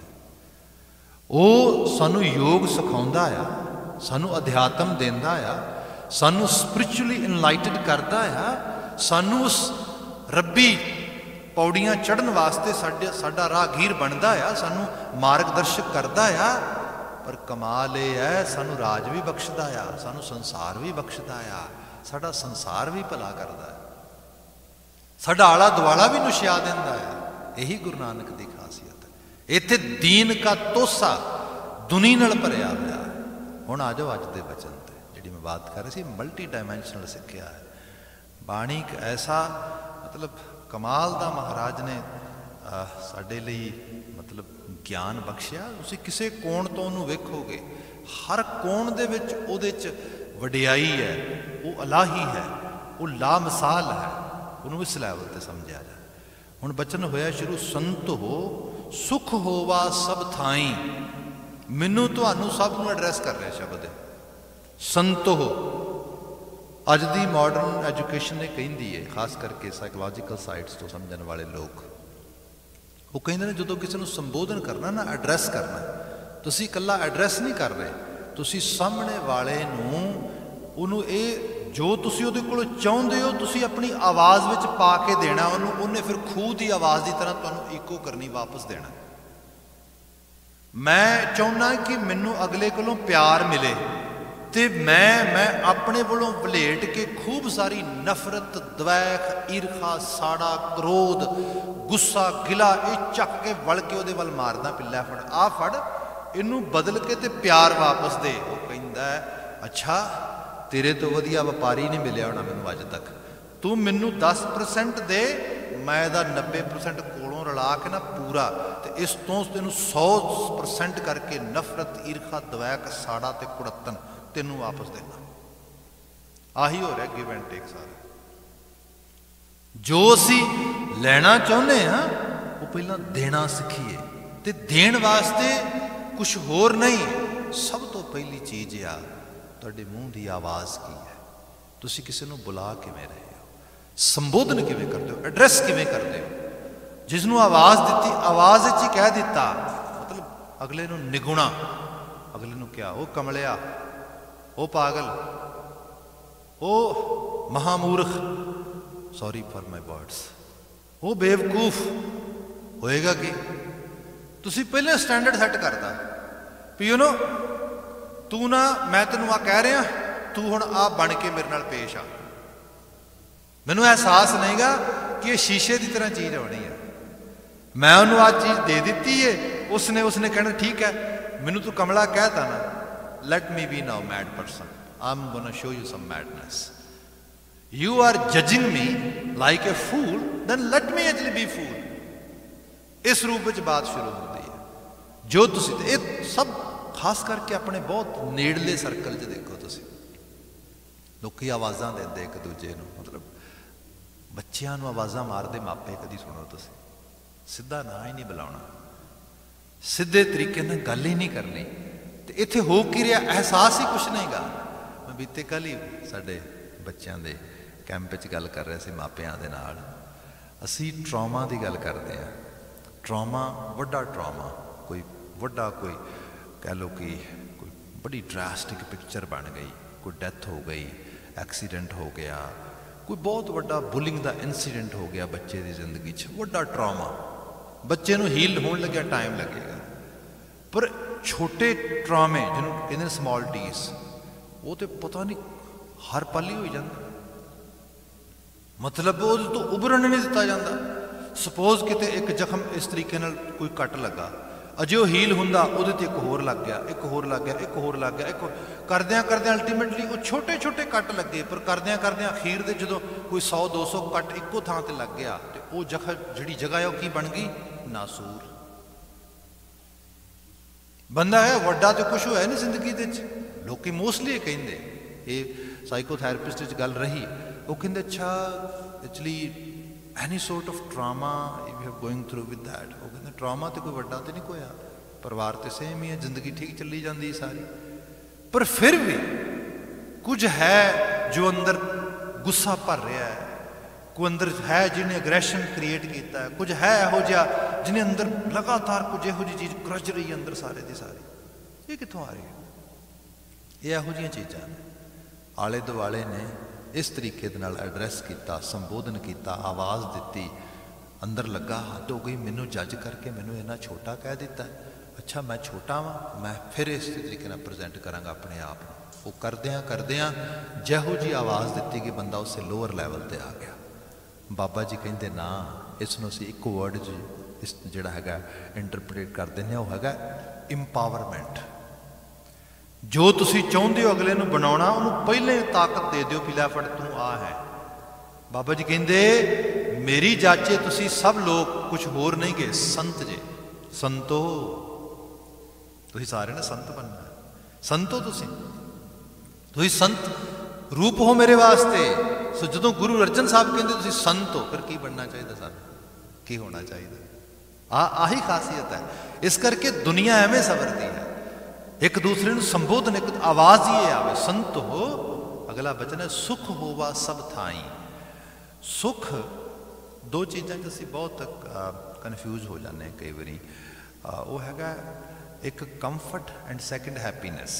वो सानू योग सिखाउंदा आ, सानू अध्यात्म देंदा आ, सानू स्पिरिचुअली इनलाइटेड करता आ, सानू उस रब्बी पौड़ियां चढ़न वास्ते साडे साडा राहगीर बनता आ, सानू मार्गदर्शक करता आ। पर कमाल ये है, सानू राज भी बख्शदा आ, सानू संसार भी बख्शदा आ, साडा संसार भी भला करदा है, साडा आला दुआला भी नुशिया दिंदा है। यही गुरु नानक की खासियत है। इत्थे दीन का तोसा दुनी नाल भरिया होया। हुण आ जाओ अज दे वचन ते, जिहड़ी मैं बात कर रही सी, मल्टी डायमैंशनल सिक्ख्या है। बाणी एक ऐसा मतलब कमाल दा महाराज ने साडे लई मतलब ज्ञान बख्शिया। तुसीं किसी कोण तो उहनूं वेखोगे, हर कोण दे विच उहदे च वडियाई है, वो अलाही है, वो लामिसाल है। उन्होंने इस लैवल पर समझा जाए। हुण बचन होया शुरू, संत हो सुख होवा सब थाई। मैनू तुहानू सब नूं एड्रैस कर रहा शब्द है, संत हो। अज दी मॉडर्न एजुकेशन ने कहिंदी है, खास करके साइकोलॉजिकल साइड्स तो समझने वाले लोग, वो कहिंदे ने जदों किसी नूं संबोधन करना ना, एड्रैस करना, तुसीं इकल्ला एड्रैस नहीं कर रहे, तुसीं सामने वाले नूं उहनूं ये जो तुसीं उहदे कोलों चाहुंदे हो, तुसीं अपनी आवाज़ विच पा के देना उहनूं, उहने फिर खूह की आवाज़ की तरह तुहानूं इको करनी, वापस देना। मैं चाहुंदा कि मैनूं अगले कोलों प्यार मिले, तो मैं मैं अपने वालों वलेट के खूब सारी नफरत, द्वैख, ईरखा, साड़ा, क्रोध, गुस्सा, गिला ये चक के वल के उहदे वल मारदा, पिल्ला फड़ आ फड़, इनू बदल के ते प्यार वापस दे। वो कहंदा अच्छा तेरे तो वधिया व्यापारी नहीं मिलिया होना मैनू अज तक, तू मैनू दस परसेंट दे, मैं दा नब्बे परसेंट कोलों रला के ना पूरा, तो इस तो तेनू सौ परसेंट करके नफरत, ईरखा, द्वैक, साड़ा ते कुड़त्तन ਤੈਨੂੰ ਵਾਪਸ ਦੇਣਾ। ਆਹੀ ਹੋ ਰਿਹਾ ਗਿਵ ਐਂਡ ਟੇਕ ਸਾਰਾ। ਜੋ ਅਸੀਂ ਲੈਣਾ ਚਾਹੁੰਦੇ ਹਾਂ ਉਹ ਪਹਿਲਾਂ ਦੇਣਾ ਸਿੱਖੀਏ। ਤੇ ਦੇਣ ਵਾਸਤੇ ਕੁਛ ਹੋਰ ਨਹੀਂ, ਸਭ ਤੋਂ ਪਹਿਲੀ ਚੀਜ਼ ਆ ਤੁਹਾਡੇ ਮੂੰਹ ਦੀ ਆਵਾਜ਼ ਕੀ ਹੈ। ਤੁਸੀਂ ਕਿਸੇ ਨੂੰ ਬੁਲਾ ਕਿਵੇਂ ਰਹੇ ਹੋ, ਸੰਬੋਧਨ ਕਿਵੇਂ ਕਰਦੇ ਹੋ, ਐਡਰੈਸ ਕਿਵੇਂ ਕਰਦੇ ਹੋ। ਜਿਸ ਨੂੰ ਆਵਾਜ਼ ਦਿੱਤੀ, ਆਵਾਜ਼ ਵਿੱਚ ਹੀ ਕਹਿ ਦਿੱਤਾ, ਮਤਲਬ ਅਗਲੇ ਨੂੰ ਨਿਗੁਣਾ, ਅਗਲੇ ਨੂੰ ਕਿਹਾ ਉਹ ਕਮਲਿਆ, ਉਹ ਪਾਗਲ, ਉਹ ਮਹਾਮੂਰਖ, ਸੌਰੀ ਫॉर ਮਾਈ ਵਰਡਸ, ਉਹ ਬੇਵਕੂਫ। ਹੋਏਗਾ ਕੀ? ਤੁਸੀਂ ਪਹਿਲੇ ਸਟੈਂਡਰਡ ਸੈੱਟ ਕਰਤਾ ਵੀ ਯੂ ਨੋ ਤੂੰ ਨਾ, ਮੈਂ ਤੈਨੂੰ ਆ ਕਹਿ ਰਿਹਾ, ਤੂੰ ਹੁਣ ਆ ਬਣ ਕੇ ਮੇਰੇ ਨਾਲ ਪੇਸ਼ ਆ। ਮੈਨੂੰ ਅਹਿਸਾਸ ਨਹੀਂਗਾ ਕਿ ਇਹ ਸ਼ੀਸ਼ੇ ਦੀ ਤਰ੍ਹਾਂ ਚੀਜ਼ ਆਉਣੀ ਹੈ। ਮੈਂ ਉਹਨੂੰ ਆ ਚੀਜ਼ ਦੇ ਦਿੱਤੀ ਏ, ਉਸਨੇ ਉਸਨੇ ਕਹਿਣਾ ਠੀਕ ਹੈ, ਮੈਨੂੰ ਤੂੰ ਕਮਲਾ ਕਹਿਤਾ ਨਾ, let me be now mad person, I am gonna show you some madness. You are judging me like a fool, then let me actually be fool. ਇਸ ਰੂਪ ਵਿੱਚ ਬਾਤ ਸ਼ੁਰੂ ਹੁੰਦੀ ਹੈ। ਜੋ ਤੁਸੀਂ, ਇਹ ਸਭ ਖਾਸ ਕਰਕੇ ਆਪਣੇ ਬਹੁਤ ਨੇੜਲੇ ਸਰਕਲ 'ਚ ਦੇਖੋ ਤੁਸੀਂ, ਲੋਕੀ ਆਵਾਜ਼ਾਂ ਦਿੰਦੇ ਇੱਕ ਦੂਜੇ ਨੂੰ, ਮਤਲਬ ਬੱਚਿਆਂ ਨੂੰ ਆਵਾਜ਼ਾਂ ਮਾਰਦੇ ਮਾਪੇ ਕਦੀ ਸੁਣੋ ਤੁਸੀਂ, ਸਿੱਧਾ ਨਾਂ ਹੀ ਨਹੀਂ ਬੁਲਾਉਣਾ, ਸਿੱਧੇ ਤਰੀਕੇ ਨਾਲ ਗੱਲ ਹੀ ਨਹੀਂ ਕਰਨੀ। ਤੇ ਇੱਥੇ ਹੋ ਕੀ ਰਿਹਾ, ਅਹਿਸਾਸ ਹੀ ਕੁਛ ਨਹੀਂ ਗਾ। ਮੈਂ ਬੀਤੇ ਕੱਲ੍ਹ ਹੀ ਸਾਡੇ ਬੱਚਿਆਂ ਦੇ ਕੈਂਪ 'ਚ ਗੱਲ ਕਰ ਰਿਹਾ ਸੀ ਮਾਪਿਆਂ ਦੇ ਨਾਲ। ਅਸੀਂ ਟਰਾਮਾ ਦੀ ਗੱਲ ਕਰਦੇ ਹਾਂ। ਟਰਾਮਾ, ਵੱਡਾ ਟਰਾਮਾ, ਕੋਈ ਵੱਡਾ, ਕੋਈ ਕਹਿ ਲਓ ਕਿ ਕੋਈ ਬੜੀ ਡਰਾਸਟਿਕ ਪਿਕਚਰ ਬਣ ਗਈ, ਕੋਈ ਡੈਥ ਹੋ ਗਈ, ਐਕਸੀਡੈਂਟ ਹੋ ਗਿਆ, ਕੋਈ ਬਹੁਤ ਵੱਡਾ ਬੁਲਿੰਗ ਦਾ ਇਨਸੀਡੈਂਟ ਹੋ ਗਿਆ ਬੱਚੇ ਦੀ ਜ਼ਿੰਦਗੀ 'ਚ, ਵੱਡਾ ਟਰਾਮਾ। ਬੱਚੇ ਨੂੰ ਹੀਲ ਹੋਣ ਲੱਗਿਆ ਟਾਈਮ ਲੱਗੇਗਾ। ਪਰ ਛੋਟੇ ਟਰਾਮੇ ਜਿਹਨੂੰ ਕਹਿੰਦੇ ਨੇ ਸਮਾਲ ਟੀਸ, ਉਹ ਤੇ ਪਤਾ ਨਹੀਂ ਹਰ ਪਲ ਹੀ ਹੋਈ ਜਾਂਦਾ, ਮਤਲਬ ਉਹਦੇ ਤੋਂ ਉਭਰਨ ਨਹੀਂ ਦਿੱਤਾ ਜਾਂਦਾ। ਸਪੋਜ਼ ਕਿਤੇ ਇੱਕ ਜ਼ਖਮ ਇਸ ਤਰੀਕੇ ਨਾਲ ਕੋਈ ਕੱਟ ਲੱਗਾ, ਅਜੇ ਉਹ ਹੀਲ ਹੁੰਦਾ, ਉਹਦੇ ਤੇ ਇੱਕ ਹੋਰ ਲੱਗ ਗਿਆ, ਇੱਕ ਹੋਰ ਲੱਗ ਗਿਆ, ਇੱਕ ਹੋਰ ਲੱਗ ਗਿਆ, ਇੱਕ ਕਰਦਿਆਂ ਕਰਦਿਆਂ ਅਲਟੀਮੇਟਲੀ ਉਹ ਛੋਟੇ ਛੋਟੇ ਕੱਟ ਲੱਗੇ, ਪਰ ਕਰਦਿਆਂ ਕਰਦਿਆਂ ਅਖੀਰ ਦੇ ਜਦੋਂ ਕੋਈ ਸੌ ਦੋ ਸੌ ਕੱਟ ਇੱਕੋ ਥਾਂ ਤੇ ਲੱਗ ਗਿਆ, ਤੇ ਉਹ ਜ਼ਖਮ ਜਿਹੜੀ ਜਗ੍ਹਾ ਹੈ ਉਹ ਕੀ ਬਣ ਗਈ? ਨਾਸੂਰ। ਬੰਦਾ ਹੈ ਵੱਡਾ ਤੇ ਕੁਛ ਹੋਇਆ ਨਹੀਂ ਜ਼ਿੰਦਗੀ ਦੇ ਵਿੱਚ। ਲੋਕੀ ਮੋਸਟਲੀ ਇਹ ਕਹਿੰਦੇ, ਇਹ ਸਾਈਕੋਥੈਰੇਪਿਸਟ 'ਚ ਗੱਲ ਰਹੀ, ਉਹ ਕਹਿੰਦੇ ਅੱਛਾ actually any sort of trauma if you are going through with that, ਉਹ ਕਹਿੰਦੇ ਟਰਾਮਾ ਤੇ ਕੋਈ ਵੱਡਾ ਤੇ ਨਹੀਂ ਹੋਇਆ, ਪਰਿਵਾਰ ਤੇ ਸੇਮ ਹੀ ਹੈ, ਜ਼ਿੰਦਗੀ ਠੀਕ ਚੱਲੀ ਜਾਂਦੀ ਸਾਰੀ, ਪਰ ਫਿਰ ਵੀ ਕੁਝ ਹੈ ਜੋ ਅੰਦਰ ਗੁੱਸਾ ਭਰ ਰਿਹਾ ਹੈ, ਕੋਈ ਅੰਦਰ ਹੈ ਜਿਹਨੇ ਅਗਰੈਸ਼ਨ ਕ੍ਰੀਏਟ ਕੀਤਾ ਹੈ, ਕੁਝ ਹੈ ਇਹੋ ਜਿਹਾ ਜਿਹਨੇ ਅੰਦਰ ਲਗਾਤਾਰ ਕੁਝ ਇਹੋ ਜਿਹੀ ਚੀਜ਼ ਕਰਜ ਰਹੀ ਹੈ ਅੰਦਰ ਸਾਰੇ ਦੀ ਸਾਰੀ। ਇਹ ਕਿੱਥੋਂ ਆ ਰਹੀ ਹੈ? ਇਹ ਇਹੋ ਜਿਹੀਆਂ ਚੀਜ਼ਾਂ ਨੇ। ਆਲੇ ਦੁਆਲੇ ਨੇ ਇਸ ਤਰੀਕੇ ਦੇ ਨਾਲ ਐਡਰੈਸ ਕੀਤਾ, ਸੰਬੋਧਨ ਕੀਤਾ, ਆਵਾਜ਼ ਦਿੱਤੀ, ਅੰਦਰ ਲੱਗਾ ਹੱਦ ਹੋ ਗਈ, ਮੈਨੂੰ ਜੱਜ ਕਰਕੇ ਮੈਨੂੰ ਇੰਨਾ ਛੋਟਾ ਕਹਿ ਦਿੱਤਾ। ਅੱਛਾ ਮੈਂ ਛੋਟਾ ਵਾਂ, ਮੈਂ ਫਿਰ ਇਸ ਤਰੀਕੇ ਨਾਲ ਪ੍ਰੈਜ਼ੈਂਟ ਕਰਾਂਗਾ ਆਪਣੇ ਆਪ ਨੂੰ। ਉਹ ਕਰਦਿਆਂ ਕਰਦਿਆਂ ਜਿਹੋ ਜਿਹੀ ਆਵਾਜ਼ ਦਿੱਤੀ ਕਿ ਬੰਦਾ ਉਸੇ ਲੋਅਰ ਲੈਵਲ 'ਤੇ ਆ ਗਿਆ। ਬਾਬਾ ਜੀ ਕਹਿੰਦੇ ਨਾ, ਇਸ ਨੂੰ ਅਸੀਂ ਇੱਕ ਵਰਡ 'ਚ ਇਸ ਜਿਹੜਾ ਹੈਗਾ ਇੰਟਰਪ੍ਰੀਟ ਕਰ ਦਿੰਦੇ ਹਾਂ, ਉਹ ਹੈਗਾ ਇੰਪਾਵਰਮੈਂਟ। ਜੋ ਤੁਸੀਂ ਚਾਹੁੰਦੇ ਹੋ ਅਗਲੇ ਨੂੰ ਬਣਾਉਣਾ, ਉਹਨੂੰ ਪਹਿਲਾਂ ਹੀ ਤਾਕਤ ਦੇ ਦਿਓ ਕਿ ਲੈ ਫੜ ਤੂੰ ਆ ਹੈ। ਬਾਬਾ ਜੀ ਕਹਿੰਦੇ ਮੇਰੀ ਜਾਚੇ ਤੁਸੀਂ ਸਭ ਲੋਕ ਕੁਝ ਹੋਰ ਨਹੀਂ ਗਏ, ਸੰਤ ਜੇ। ਸੰਤੋ, ਤੁਸੀਂ ਸਾਰੇ ਨੇ ਸੰਤ ਬਣਨਾ, ਸੰਤੋ ਤੁਸੀਂ ਤੁਸੀਂ ਸੰਤ ਰੂਪ ਹੋ ਮੇਰੇ ਵਾਸਤੇ। ਸੋ ਜਦੋਂ ਗੁਰੂ ਅਰਜਨ ਸਾਹਿਬ ਕਹਿੰਦੇ ਤੁਸੀਂ ਸੰਤ ਹੋ, ਫਿਰ ਕੀ ਬਣਨਾ ਚਾਹੀਦਾ ਸਾਨੂੰ, ਕੀ ਹੋਣਾ ਚਾਹੀਦਾ? ਆ ਆਹੀ ਖਾਸੀਅਤ ਹੈ। ਇਸ ਕਰਕੇ ਦੁਨੀਆ ਐਵੇਂ ਸਵਰਦੀ ਹੈ, ਇੱਕ ਦੂਸਰੇ ਨੂੰ ਸੰਬੋਧਨ, ਇੱਕ ਆਵਾਜ਼ ਹੀ ਇਹ ਆਵੇ, ਸੰਤ ਹੋ। ਅਗਲਾ ਬਚਨ ਹੈ ਸੁਖ ਹੋਵਾ ਸਭ ਥਾਈ। ਸੁਖ, ਦੋ ਚੀਜ਼ਾਂ 'ਚ ਅਸੀਂ ਬਹੁਤ ਕਨਫਿਊਜ਼ ਹੋ ਜਾਂਦੇ ਹਾਂ ਕਈ ਵਾਰੀ। ਉਹ ਹੈਗਾ ਇੱਕ ਕੰਫਰਟ ਐਂਡ ਸੈਕਿੰਡ ਹੈਪੀਨੈਸ।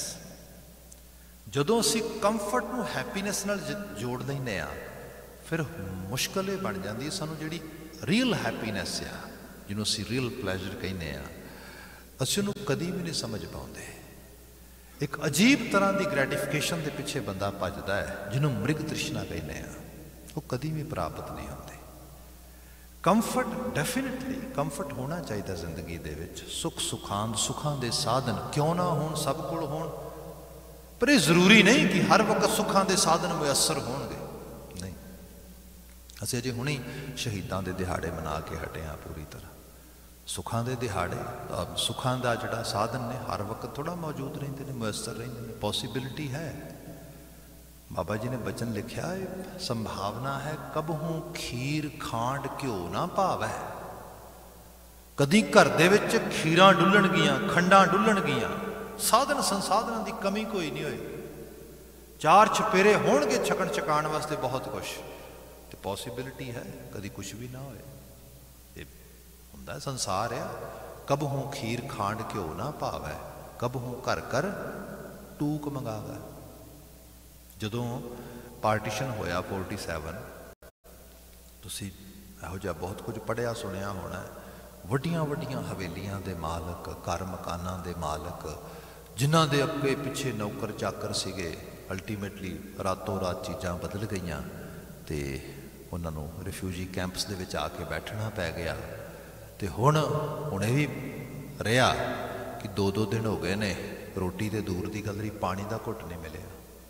ਜਦੋਂ ਅਸੀਂ ਕੰਫਰਟ ਨੂੰ ਹੈਪੀਨੈਸ ਨਾਲ ਜੋੜ ਲੈਂਦੇ ਹਾਂ, ਫਿਰ ਮੁਸ਼ਕਿਲ ਇਹ ਬਣ ਜਾਂਦੀ ਹੈ ਸਾਨੂੰ ਜਿਹੜੀ ਰੀਅਲ ਹੈਪੀਨੈਸ ਆ, ਜਿਹਨੂੰ ਅਸੀਂ ਰੀਅਲ ਪਲੈਜ਼ਰ ਕਹਿੰਦੇ ਹਾਂ, ਅਸੀਂ ਉਹਨੂੰ ਕਦੀ ਵੀ ਨਹੀਂ ਸਮਝ ਪਾਉਂਦੇ। ਇੱਕ ਅਜੀਬ ਤਰ੍ਹਾਂ ਦੀ ਗ੍ਰੈਟੀਫਿਕੇਸ਼ਨ ਦੇ ਪਿੱਛੇ ਬੰਦਾ ਭੱਜਦਾ ਹੈ, ਜਿਹਨੂੰ ਮ੍ਰਿਗ ਤ੍ਰਿਸ਼ਨਾ ਕਹਿੰਦੇ ਆ, ਉਹ ਕਦੀ ਵੀ ਪ੍ਰਾਪਤ ਨਹੀਂ ਹੁੰਦੀ। ਕੰਫਰਟ, ਡੈਫੀਨਿਟਲੀ ਕੰਫਰਟ ਹੋਣਾ ਚਾਹੀਦਾ ਜ਼ਿੰਦਗੀ ਦੇ ਵਿੱਚ। ਸੁੱਖ ਸੁਖਾਂਦ, ਸੁੱਖਾਂ ਦੇ ਸਾਧਨ ਕਿਉਂ ਨਾ ਹੋਣ, ਸਭ ਕੋਲ ਹੋਣ, ਪਰ ਇਹ ਜ਼ਰੂਰੀ ਨਹੀਂ ਕਿ ਹਰ ਵਕਤ ਸੁੱਖਾਂ ਦੇ ਸਾਧਨ ਮੁਯੱਸਰ ਹੋਣਗੇ। ਨਹੀਂ, ਅਸੀਂ ਅਜੇ ਹੁਣੇ ਸ਼ਹੀਦਾਂ ਦੇ ਦਿਹਾੜੇ ਮਨਾ ਕੇ ਹਟੇ ਹਾਂ ਪੂਰੀ ਤਰ੍ਹਾਂ। ਸੁੱਖਾਂ ਦੇ ਦਿਹਾੜੇ, ਸੁੱਖਾਂ ਦਾ ਜਿਹੜਾ ਸਾਧਨ ਨੇ ਹਰ ਵਕਤ ਥੋੜ੍ਹਾ ਮੌਜੂਦ ਰਹਿੰਦੇ ਨੇ, ਮੁਯੱਸਰ ਰਹਿੰਦੇ ਨੇ, ਪੋਸੀਬਿਲਿਟੀ ਹੈ। ਬਾਬਾ ਜੀ ਨੇ ਬਚਨ ਲਿਖਿਆ, ਇਹ ਸੰਭਾਵਨਾ ਹੈ ਕਬਹੂ ਖੀਰ ਖਾਂਡ ਘਿਓ ਨਾ ਭਾਵੈ। ਕਦੀ ਘਰ ਦੇ ਵਿੱਚ ਖੀਰਾਂ ਡੁੱਲਣਗੀਆਂ, ਖੰਡਾਂ ਡੁੱਲਣਗੀਆਂ, ਸਾਧਨ ਸੰਸਾਧਨਾਂ ਦੀ ਕਮੀ ਕੋਈ ਨਹੀਂ ਹੋਏਗੀ, ਚਾਰ ਚੁਫੇਰੇ ਹੋਣਗੇ ਛਕਣ ਛਕਾਉਣ ਵਾਸਤੇ ਬਹੁਤ ਕੁਛ, ਤੇ ਪੋਸੀਬਿਲਿਟੀ ਹੈ ਕਦੀ ਕੁਛ ਵੀ ਨਾ ਹੋਏ। ਇਹ ਹੁੰਦਾ ਸੰਸਾਰ ਆ। ਕਬਹੂ ਖੀਰ ਖਾਂਡ ਘਿਓ ਨਾ ਭਾਵੈ, ਕਬਹੂ ਘਰ ਘਰ ਟੂਕ ਮੰਗਾਵੈ। ਜਦੋਂ ਪਾਰਟੀਸ਼ਨ ਹੋਇਆ ਫੋਰਟੀ ਸੈਵਨ, ਤੁਸੀਂ ਇਹੋ ਜਿਹਾ ਬਹੁਤ ਕੁਝ ਪੜ੍ਹਿਆ ਸੁਣਿਆ ਹੋਣਾ। ਵੱਡੀਆਂ ਵੱਡੀਆਂ ਹਵੇਲੀਆਂ ਦੇ ਮਾਲਕ, ਘਰ ਮਕਾਨਾਂ ਦੇ ਮਾਲਕ, ਜਿਨ੍ਹਾਂ ਦੇ ਅੱਗੇ ਪਿੱਛੇ ਨੌਕਰ ਚਾਕਰ ਸੀਗੇ, ਅਲਟੀਮੇਟਲੀ ਰਾਤੋਂ ਰਾਤ ਚੀਜ਼ਾਂ ਬਦਲ ਗਈਆਂ ਤੇ ਉਹਨਾਂ ਨੂੰ ਰਿਫਿਊਜੀ ਕੈਂਪਸ ਦੇ ਵਿੱਚ ਆ ਕੇ ਬੈਠਣਾ ਪੈ ਗਿਆ। ਤੇ ਹੁਣ ਹੁਣ ਇਹ ਵੀ ਰਿਹਾ ਕਿ ਦੋ ਦੋ ਦਿਨ ਹੋ ਗਏ ਨੇ, ਰੋਟੀ ਤੇ ਦੂਰ ਦੀ ਗੱਲ ਰਹੀ, ਪਾਣੀ ਦਾ ਘੁੱਟ ਨਹੀਂ ਮਿਲਿਆ।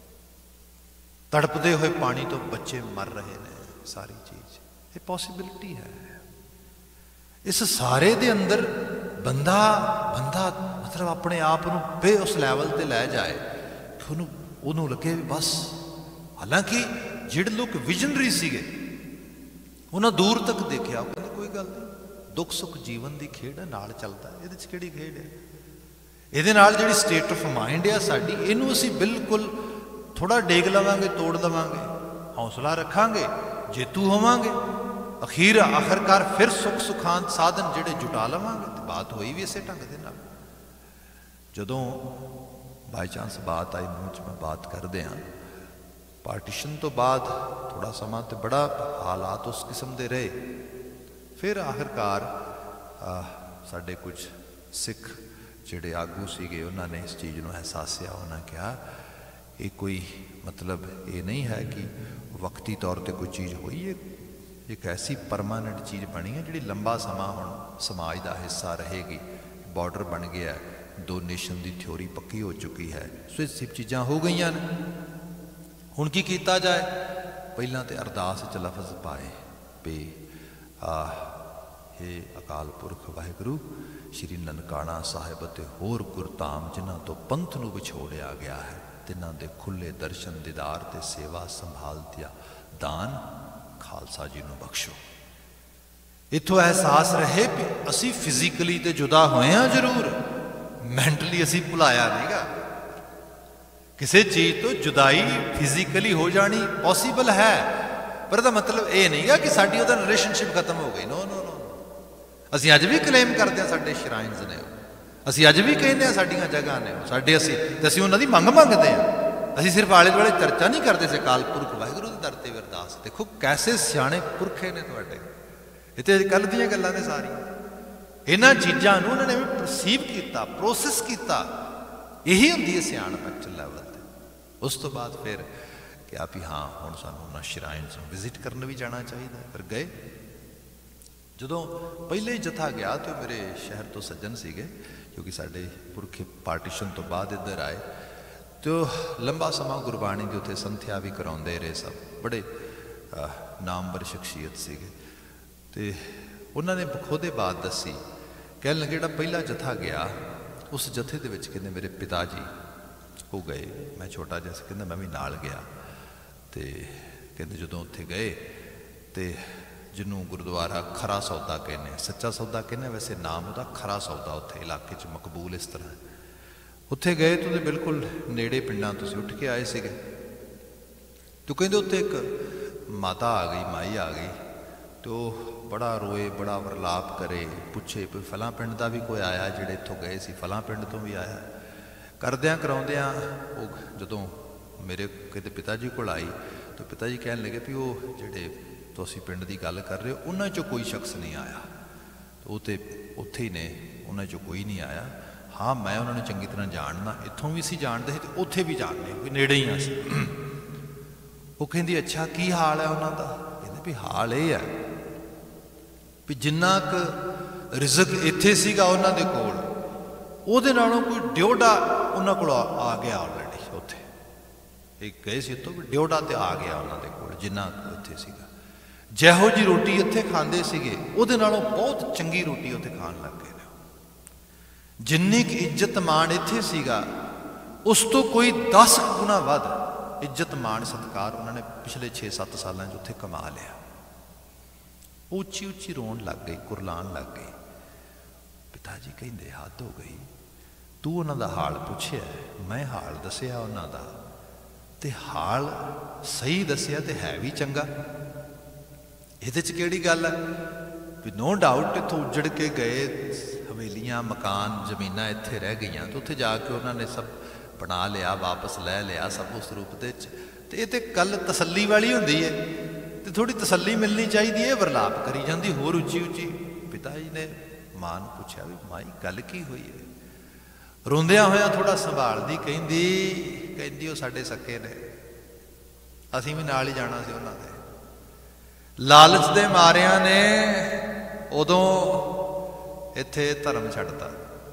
ਤੜਪਦੇ ਹੋਏ ਪਾਣੀ ਤੋਂ ਬੱਚੇ ਮਰ ਰਹੇ ਨੇ। ਸਾਰੀ ਚੀਜ਼ ਇਹ ਪੋਸੀਬਿਲਿਟੀ ਹੈ। ਇਸ ਸਾਰੇ ਦੇ ਅੰਦਰ ਬੰਦਾ ਬੰਦਾ ਮਤਲਬ ਆਪਣੇ ਆਪ ਨੂੰ ਬੇ ਉਸ ਲੈਵਲ ਤੇ ਲੈ ਜਾਏ ਕਿ ਉਹਨੂੰ ਉਹਨੂੰ ਲੱਗੇ ਵੀ ਬਸ। ਹਾਲਾਂਕਿ ਜਿਹੜੇ ਲੋਕ ਵਿਜ਼ਨਰੀ ਸੀਗੇ ਉਹਨਾਂ ਦੂਰ ਤੱਕ ਦੇਖਿਆ, ਉਹ ਕਹਿੰਦੇ ਕੋਈ ਗੱਲ ਨਹੀਂ, ਦੁੱਖ ਸੁੱਖ ਜੀਵਨ ਦੀ ਖੇਡ ਹੈ, ਨਾਲ ਚੱਲਦਾ, ਇਹਦੇ 'ਚ ਕਿਹੜੀ ਖੇਡ ਹੈ। ਇਹਦੇ ਨਾਲ ਜਿਹੜੀ ਸਟੇਟ ਆਫ ਮਾਈਂਡ ਆ ਸਾਡੀ, ਇਹਨੂੰ ਅਸੀਂ ਬਿਲਕੁਲ ਥੋੜ੍ਹਾ ਡੇਗ ਲਵਾਂਗੇ, ਤੋੜ ਲਵਾਂਗੇ, ਹੌਸਲਾ ਰੱਖਾਂਗੇ, ਜੇਤੂ ਹੋਵਾਂਗੇ, ਅਖੀਰ ਆਖਰਕਾਰ ਫਿਰ ਸੁੱਖ ਸੁਖਾਂਤ ਸਾਧਨ ਜਿਹੜੇ ਜੁਟਾ ਲਵਾਂਗੇ। ਤੇ ਬਾਤ ਹੋਈ ਵੀ ਇਸੇ ਢੰਗ ਦੇ ਨਾਲ। ਜਦੋਂ ਬਾਈ ਚਾਂਸ ਬਾਤ ਆਈ ਮੂੰਹ 'ਚ, ਮੈਂ ਬਾਤ ਕਰਦੇ ਹਾਂ ਪਾਰਟੀਸ਼ਨ ਤੋਂ ਬਾਅਦ ਥੋੜ੍ਹਾ ਸਮਾਂ ਤੇ ਬੜਾ ਹਾਲਾਤ ਉਸ ਕਿਸਮ ਦੇ ਰਹੇ। ਫਿਰ ਆਖਰਕਾਰ ਸਾਡੇ ਕੁਝ ਸਿੱਖ ਜਿਹੜੇ ਆਗੂ ਸੀਗੇ, ਉਹਨਾਂ ਨੇ ਇਸ ਚੀਜ਼ ਨੂੰ ਅਹਿਸਾਸਿਆ। ਉਹਨਾਂ ਕਿਹਾ ਇਹ ਕੋਈ ਮਤਲਬ ਇਹ ਨਹੀਂ ਹੈ ਕਿ ਵਕਤੀ ਤੌਰ 'ਤੇ ਕੋਈ ਚੀਜ਼ ਹੋਈ, ਹੈ ਇੱਕ ਐਸੀ ਪਰਮਾਨੈਂਟ ਚੀਜ਼ ਬਣੀ ਹੈ ਜਿਹੜੀ ਲੰਬਾ ਸਮਾਂ ਹੁਣ ਸਮਾਜ ਦਾ ਹਿੱਸਾ ਰਹੇਗੀ। ਬਾਰਡਰ ਬਣ ਗਿਆ, ਦੋ ਨੇਸ਼ਨ ਦੀ ਥਿਊਰੀ ਪੱਕੀ ਹੋ ਚੁੱਕੀ ਹੈ। ਸੋ ਇਹ ਸਭ ਚੀਜ਼ਾਂ ਹੋ ਗਈਆਂ ਨੇ। ਹੁਣ ਕੀ ਕੀਤਾ ਜਾਏ? ਪਹਿਲਾਂ ਤਾਂ ਅਰਦਾਸ 'ਚ ਲਫ਼ਜ਼ ਪਾਏ ਵੀ ਹੇ ਅਕਾਲ ਪੁਰਖ ਵਾਹਿਗੁਰੂ, ਸ਼੍ਰੀ ਨਨਕਾਣਾ ਸਾਹਿਬ ਅਤੇ ਹੋਰ ਗੁਰਧਾਮ ਜਿਨ੍ਹਾਂ ਤੋਂ ਪੰਥ ਨੂੰ ਵਿਛੋੜਿਆ ਗਿਆ ਹੈ, ਤਿੰਨਾਂ ਦੇ ਖੁੱਲ੍ਹੇ ਦਰਸ਼ਨ ਦੀਦਾਰ ਤੇ ਸੇਵਾ ਸੰਭਾਲ ਦਿਆ ਦਾਨ ਖਾਲਸਾ ਜੀ ਨੂੰ ਬਖਸ਼ੋ। ਇੱਥੋਂ ਅਹਿਸਾਸ ਰਹੇ ਵੀ ਅਸੀਂ ਫਿਜ਼ੀਕਲੀ ਤੇ ਜੁਦਾ ਹੋਏ ਹਾਂ ਜ਼ਰੂਰ, ਮੈਂਟਲੀ ਅਸੀਂ ਭੁਲਾਇਆ ਨਹੀਂਗਾ। ਕਿਸੇ ਚੀਜ਼ ਤੋਂ ਜੁਦਾਈ ਫਿਜ਼ੀਕਲੀ ਹੋ ਜਾਣੀ ਪੋਸੀਬਲ ਹੈ, ਪਰ ਇਹਦਾ ਮਤਲਬ ਇਹ ਨਹੀਂਗਾ ਕਿ ਸਾਡੀ ਉਹਦਾ ਰਿਲੇਸ਼ਨਸ਼ਿਪ ਖਤਮ ਹੋ ਗਈ। ਨੋ ਨੋ ਨੋ ਅਸੀਂ ਅੱਜ ਵੀ ਕਲੇਮ ਕਰਦੇ ਹਾਂ ਸਾਡੇ ਸ਼ਰਾਈਨਸ ਨੇ, ਅਸੀਂ ਅੱਜ ਵੀ ਕਹਿੰਦੇ ਹਾਂ ਸਾਡੀਆਂ ਜਗ੍ਹਾ ਨੇ ਸਾਡੇ, ਅਸੀਂ ਤੇ ਅਸੀਂ ਉਹਨਾਂ ਦੀ ਮੰਗ ਮੰਗਦੇ ਹਾਂ। ਅਸੀਂ ਸਿਰਫ ਆਲੇ ਦੁਆਲੇ ਚਰਚਾ ਨਹੀਂ ਕਰਦੇ ਸੀ ਅਕਾਲ ਪੁਰਖ ਵਾਹਿਗੁਰੂ ਦੇ ਦਰ 'ਤੇ ਅਰਦਾਸ। ਦੇਖੋ ਕੈਸੇ ਸਿਆਣੇ ਪੁਰਖੇ ਨੇ ਤੁਹਾਡੇ, ਇਹ ਤੇ ਕੱਲ੍ਹ ਦੀਆਂ ਗੱਲਾਂ ਨੇ ਸਾਰੀਆਂ। ਇਹਨਾਂ ਚੀਜ਼ਾਂ ਨੂੰ ਉਹਨਾਂ ਨੇ ਵੀ ਪਰਸੀਵ ਕੀਤਾ, ਪ੍ਰੋਸੈਸ ਕੀਤਾ। ਇਹੀ ਹੁੰਦੀ ਹੈ ਸਿਆਣਪ ਐਕਚੁਅਲ ਲੈਵਲ 'ਤੇ। ਉਸ ਤੋਂ ਬਾਅਦ ਫਿਰ ਕਿਹਾ ਵੀ ਹਾਂ ਹੁਣ ਸਾਨੂੰ ਉਹਨਾਂ ਸ਼ਰਾਈਨਸ ਨੂੰ ਵਿਜ਼ਿਟ ਕਰਨ ਵੀ ਜਾਣਾ ਚਾਹੀਦਾ। ਫਿਰ ਗਏ। ਜਦੋਂ ਪਹਿਲੇ ਹੀ ਜਥਾ ਗਿਆ ਤਾਂ ਮੇਰੇ ਸ਼ਹਿਰ ਤੋਂ ਸੱਜਣ ਸੀਗੇ, ਕਿਉਂਕਿ ਸਾਡੇ ਪੁਰਖੇ ਪਾਰਟੀਸ਼ਨ ਤੋਂ ਬਾਅਦ ਇੱਧਰ ਆਏ, ਅਤੇ ਉਹ ਲੰਬਾ ਸਮਾਂ ਗੁਰਬਾਣੀ ਦੇ ਉੱਤੇ ਸੰਥਿਆ ਵੀ ਕਰਾਉਂਦੇ ਰਹੇ। ਸਭ ਬੜੇ ਨਾਮਵਰ ਸ਼ਖਸੀਅਤ ਸੀਗੇ। ਅਤੇ ਉਹਨਾਂ ਨੇ ਬਖੋਦੇ ਬਾਤ ਦੱਸੀ, ਕਹਿਣ ਲੱਗੇ ਜਿਹੜਾ ਪਹਿਲਾ ਜਥਾ ਗਿਆ ਉਸ ਜਥੇ ਦੇ ਵਿੱਚ ਕਹਿੰਦੇ ਮੇਰੇ ਪਿਤਾ ਜੀ ਉਹ ਗਏ, ਮੈਂ ਛੋਟਾ ਜਿਹਾ ਸੀ, ਕਹਿੰਦਾ ਮੈਂ ਵੀ ਨਾਲ ਗਿਆ। ਅਤੇ ਕਹਿੰਦੇ ਜਦੋਂ ਉੱਥੇ ਗਏ ਅਤੇ ਜਿਹਨੂੰ ਗੁਰਦੁਆਰਾ ਖਰਾ ਸੌਦਾ ਕਹਿੰਦੇ, ਸੱਚਾ ਸੌਦਾ ਕਹਿੰਦੇ, ਵੈਸੇ ਨਾਮ ਉਹਦਾ ਖਰਾ ਸੌਦਾ ਉੱਥੇ ਇਲਾਕੇ 'ਚ ਮਕਬੂਲ ਇਸ ਤਰ੍ਹਾਂ। ਉੱਥੇ ਗਏ ਤਾਂ ਉਹਦੇ ਬਿਲਕੁਲ ਨੇੜੇ ਪਿੰਡਾਂ ਤੁਸੀਂ ਉੱਠ ਕੇ ਆਏ ਸੀਗੇ। ਤੂੰ ਕਹਿੰਦੇ ਉੱਥੇ ਇੱਕ ਮਾਤਾ ਆ ਗਈ, ਮਾਈ ਆ ਗਈ, ਅਤੇ ਉਹ ਬੜਾ ਰੋਏ, ਬੜਾ ਵਰਲਾਪ ਕਰੇ, ਪੁੱਛੇ ਵੀ ਫਲਾਂ ਪਿੰਡ ਦਾ ਵੀ ਕੋਈ ਆਇਆ, ਜਿਹੜੇ ਇੱਥੋਂ ਗਏ ਸੀ ਫਲਾਂ ਪਿੰਡ ਤੋਂ ਵੀ ਆਇਆ। ਕਰਦਿਆਂ ਕਰਾਉਂਦਿਆਂ ਉਹ ਜਦੋਂ ਮੇਰੇ ਕਿਤੇ ਪਿਤਾ ਜੀ ਕੋਲ ਆਈ ਤਾਂ ਪਿਤਾ ਜੀ ਕਹਿਣ ਲੱਗੇ ਵੀ ਉਹ ਜਿਹੜੇ ਤੁਸੀਂ ਪਿੰਡ ਦੀ ਗੱਲ ਕਰ ਰਹੇ ਹੋ ਉਹਨਾਂ 'ਚੋਂ ਕੋਈ ਸ਼ਖਸ ਨਹੀਂ ਆਇਆ। ਉਹ ਤਾਂ ਉੱਥੇ ਹੀ ਨੇ, ਉਹਨਾਂ 'ਚੋਂ ਕੋਈ ਨਹੀਂ ਆਇਆ। ਹਾਂ ਮੈਂ ਉਹਨਾਂ ਨੂੰ ਚੰਗੀ ਤਰ੍ਹਾਂ ਜਾਣਦਾ, ਇੱਥੋਂ ਵੀ ਅਸੀਂ ਜਾਣਦੇ ਸੀ ਅਤੇ ਉੱਥੇ ਵੀ ਜਾਣਦੇ, ਕੋਈ ਨੇੜੇ ਹੀ ਆ ਸੀ। ਉਹ ਕਹਿੰਦੀ ਅੱਛਾ ਕੀ ਹਾਲ ਹੈ ਉਹਨਾਂ ਦਾ? ਕਹਿੰਦੇ ਵੀ ਹਾਲ ਇਹ ਹੈ ਵੀ ਜਿੰਨਾ ਕੁ ਰਿਜ਼ਕ ਇੱਥੇ ਸੀਗਾ ਉਹਨਾਂ ਦੇ ਕੋਲ, ਉਹਦੇ ਨਾਲੋਂ ਕੋਈ ਡਿਓਡਾ ਉਹਨਾਂ ਕੋਲ ਆ ਗਿਆ ਆਲਰੇਡੀ। ਉੱਥੇ ਇਹ ਗਏ ਸੀ ਉੱਥੋਂ ਵੀ ਡਿਓਡਾ ਤੇ ਆ ਗਿਆ ਉਹਨਾਂ ਦੇ ਕੋਲ, ਜਿੰਨਾ ਕੁ ਇੱਥੇ ਸੀਗਾ। ਜਿਹੋ ਜੀ ਰੋਟੀ ਇੱਥੇ ਖਾਂਦੇ ਸੀਗੇ ਉਹਦੇ ਨਾਲੋਂ ਬਹੁਤ ਚੰਗੀ ਰੋਟੀ ਉੱਥੇ ਖਾਣ ਲੱਗ ਗਏ ਨੇ। ਜਿੰਨੀ ਕੁ ਇੱਜ਼ਤ ਮਾਣ ਇੱਥੇ ਸੀਗਾ ਉਸ ਤੋਂ ਕੋਈ ਦਸ ਗੁਣਾ ਵੱਧ ਇੱਜ਼ਤ ਮਾਣ ਸਤਿਕਾਰ ਉਹਨਾਂ ਨੇ ਪਿਛਲੇ ਛੇ ਸੱਤ ਸਾਲਾਂ 'ਚ ਉੱਥੇ ਕਮਾ ਲਿਆ। ਉੱਚੀ ਉੱਚੀ ਰੋਣ ਲੱਗ ਗਈ, ਕੁਰਲਾਉਣ ਲੱਗ ਗਈ। ਪਿਤਾ ਜੀ ਕਹਿੰਦੇ ਹੱਦ ਹੋ ਗਈ, ਤੂੰ ਉਹਨਾਂ ਦਾ ਹਾਲ ਪੁੱਛਿਆ? ਮੈਂ ਹਾਲ ਦੱਸਿਆ ਉਹਨਾਂ ਦਾ, ਤੇ ਹਾਲ ਸਹੀ ਦੱਸਿਆ ਤੇ ਹੈ ਵੀ ਚੰਗਾ। ਇਹਦੇ 'ਚ ਕਿਹੜੀ ਗੱਲ ਹੈ ਵੀ ਨੋ ਡਾਊਟ ਇੱਥੋਂ ਉੱਜੜ ਕੇ ਗਏ, ਹਵੇਲੀਆਂ ਮਕਾਨ ਜ਼ਮੀਨਾਂ ਇੱਥੇ ਰਹਿ ਗਈਆਂ, ਤੇ ਉੱਥੇ ਜਾ ਕੇ ਉਹਨਾਂ ਨੇ ਸਭ ਬਣਾ ਲਿਆ, ਵਾਪਸ ਲੈ ਲਿਆ ਸਭ ਉਸ ਰੂਪ ਦੇ 'ਚ। ਤੇ ਇਹ ਤੇ ਗੱਲ ਤਸੱਲੀ ਵਾਲੀ ਹੁੰਦੀ ਹੈ, ਤੇ ਥੋੜ੍ਹੀ ਤਸੱਲੀ ਮਿਲਣੀ ਚਾਹੀਦੀ ਹੈ। ਵਰਲਾਪ ਕਰੀ ਜਾਂਦੀ ਹੋਰ ਉੱਚੀ ਉੱਚੀ। ਪਿਤਾ ਜੀ ਨੇ ਮਾਂ ਨੂੰ ਪੁੱਛਿਆ ਵੀ ਮਾਈ ਗੱਲ ਕੀ ਹੋਈ ਹੈ? ਰੋਂਦਿਆਂ ਹੋਇਆਂ ਥੋੜ੍ਹਾ ਸੰਭਾਲਦੀ ਕਹਿੰਦੀ ਕਹਿੰਦੀ ਉਹ ਸਾਡੇ ਸਕੇ ਨੇ, ਅਸੀਂ ਵੀ ਨਾਲ ਹੀ ਜਾਣਾ ਸੀ ਉਹਨਾਂ ਦੇ। ਲਾਲਚ ਦੇ ਮਾਰਿਆਂ ਨੇ ਉਦੋਂ ਇੱਥੇ ਧਰਮ ਛੱਡਤਾ,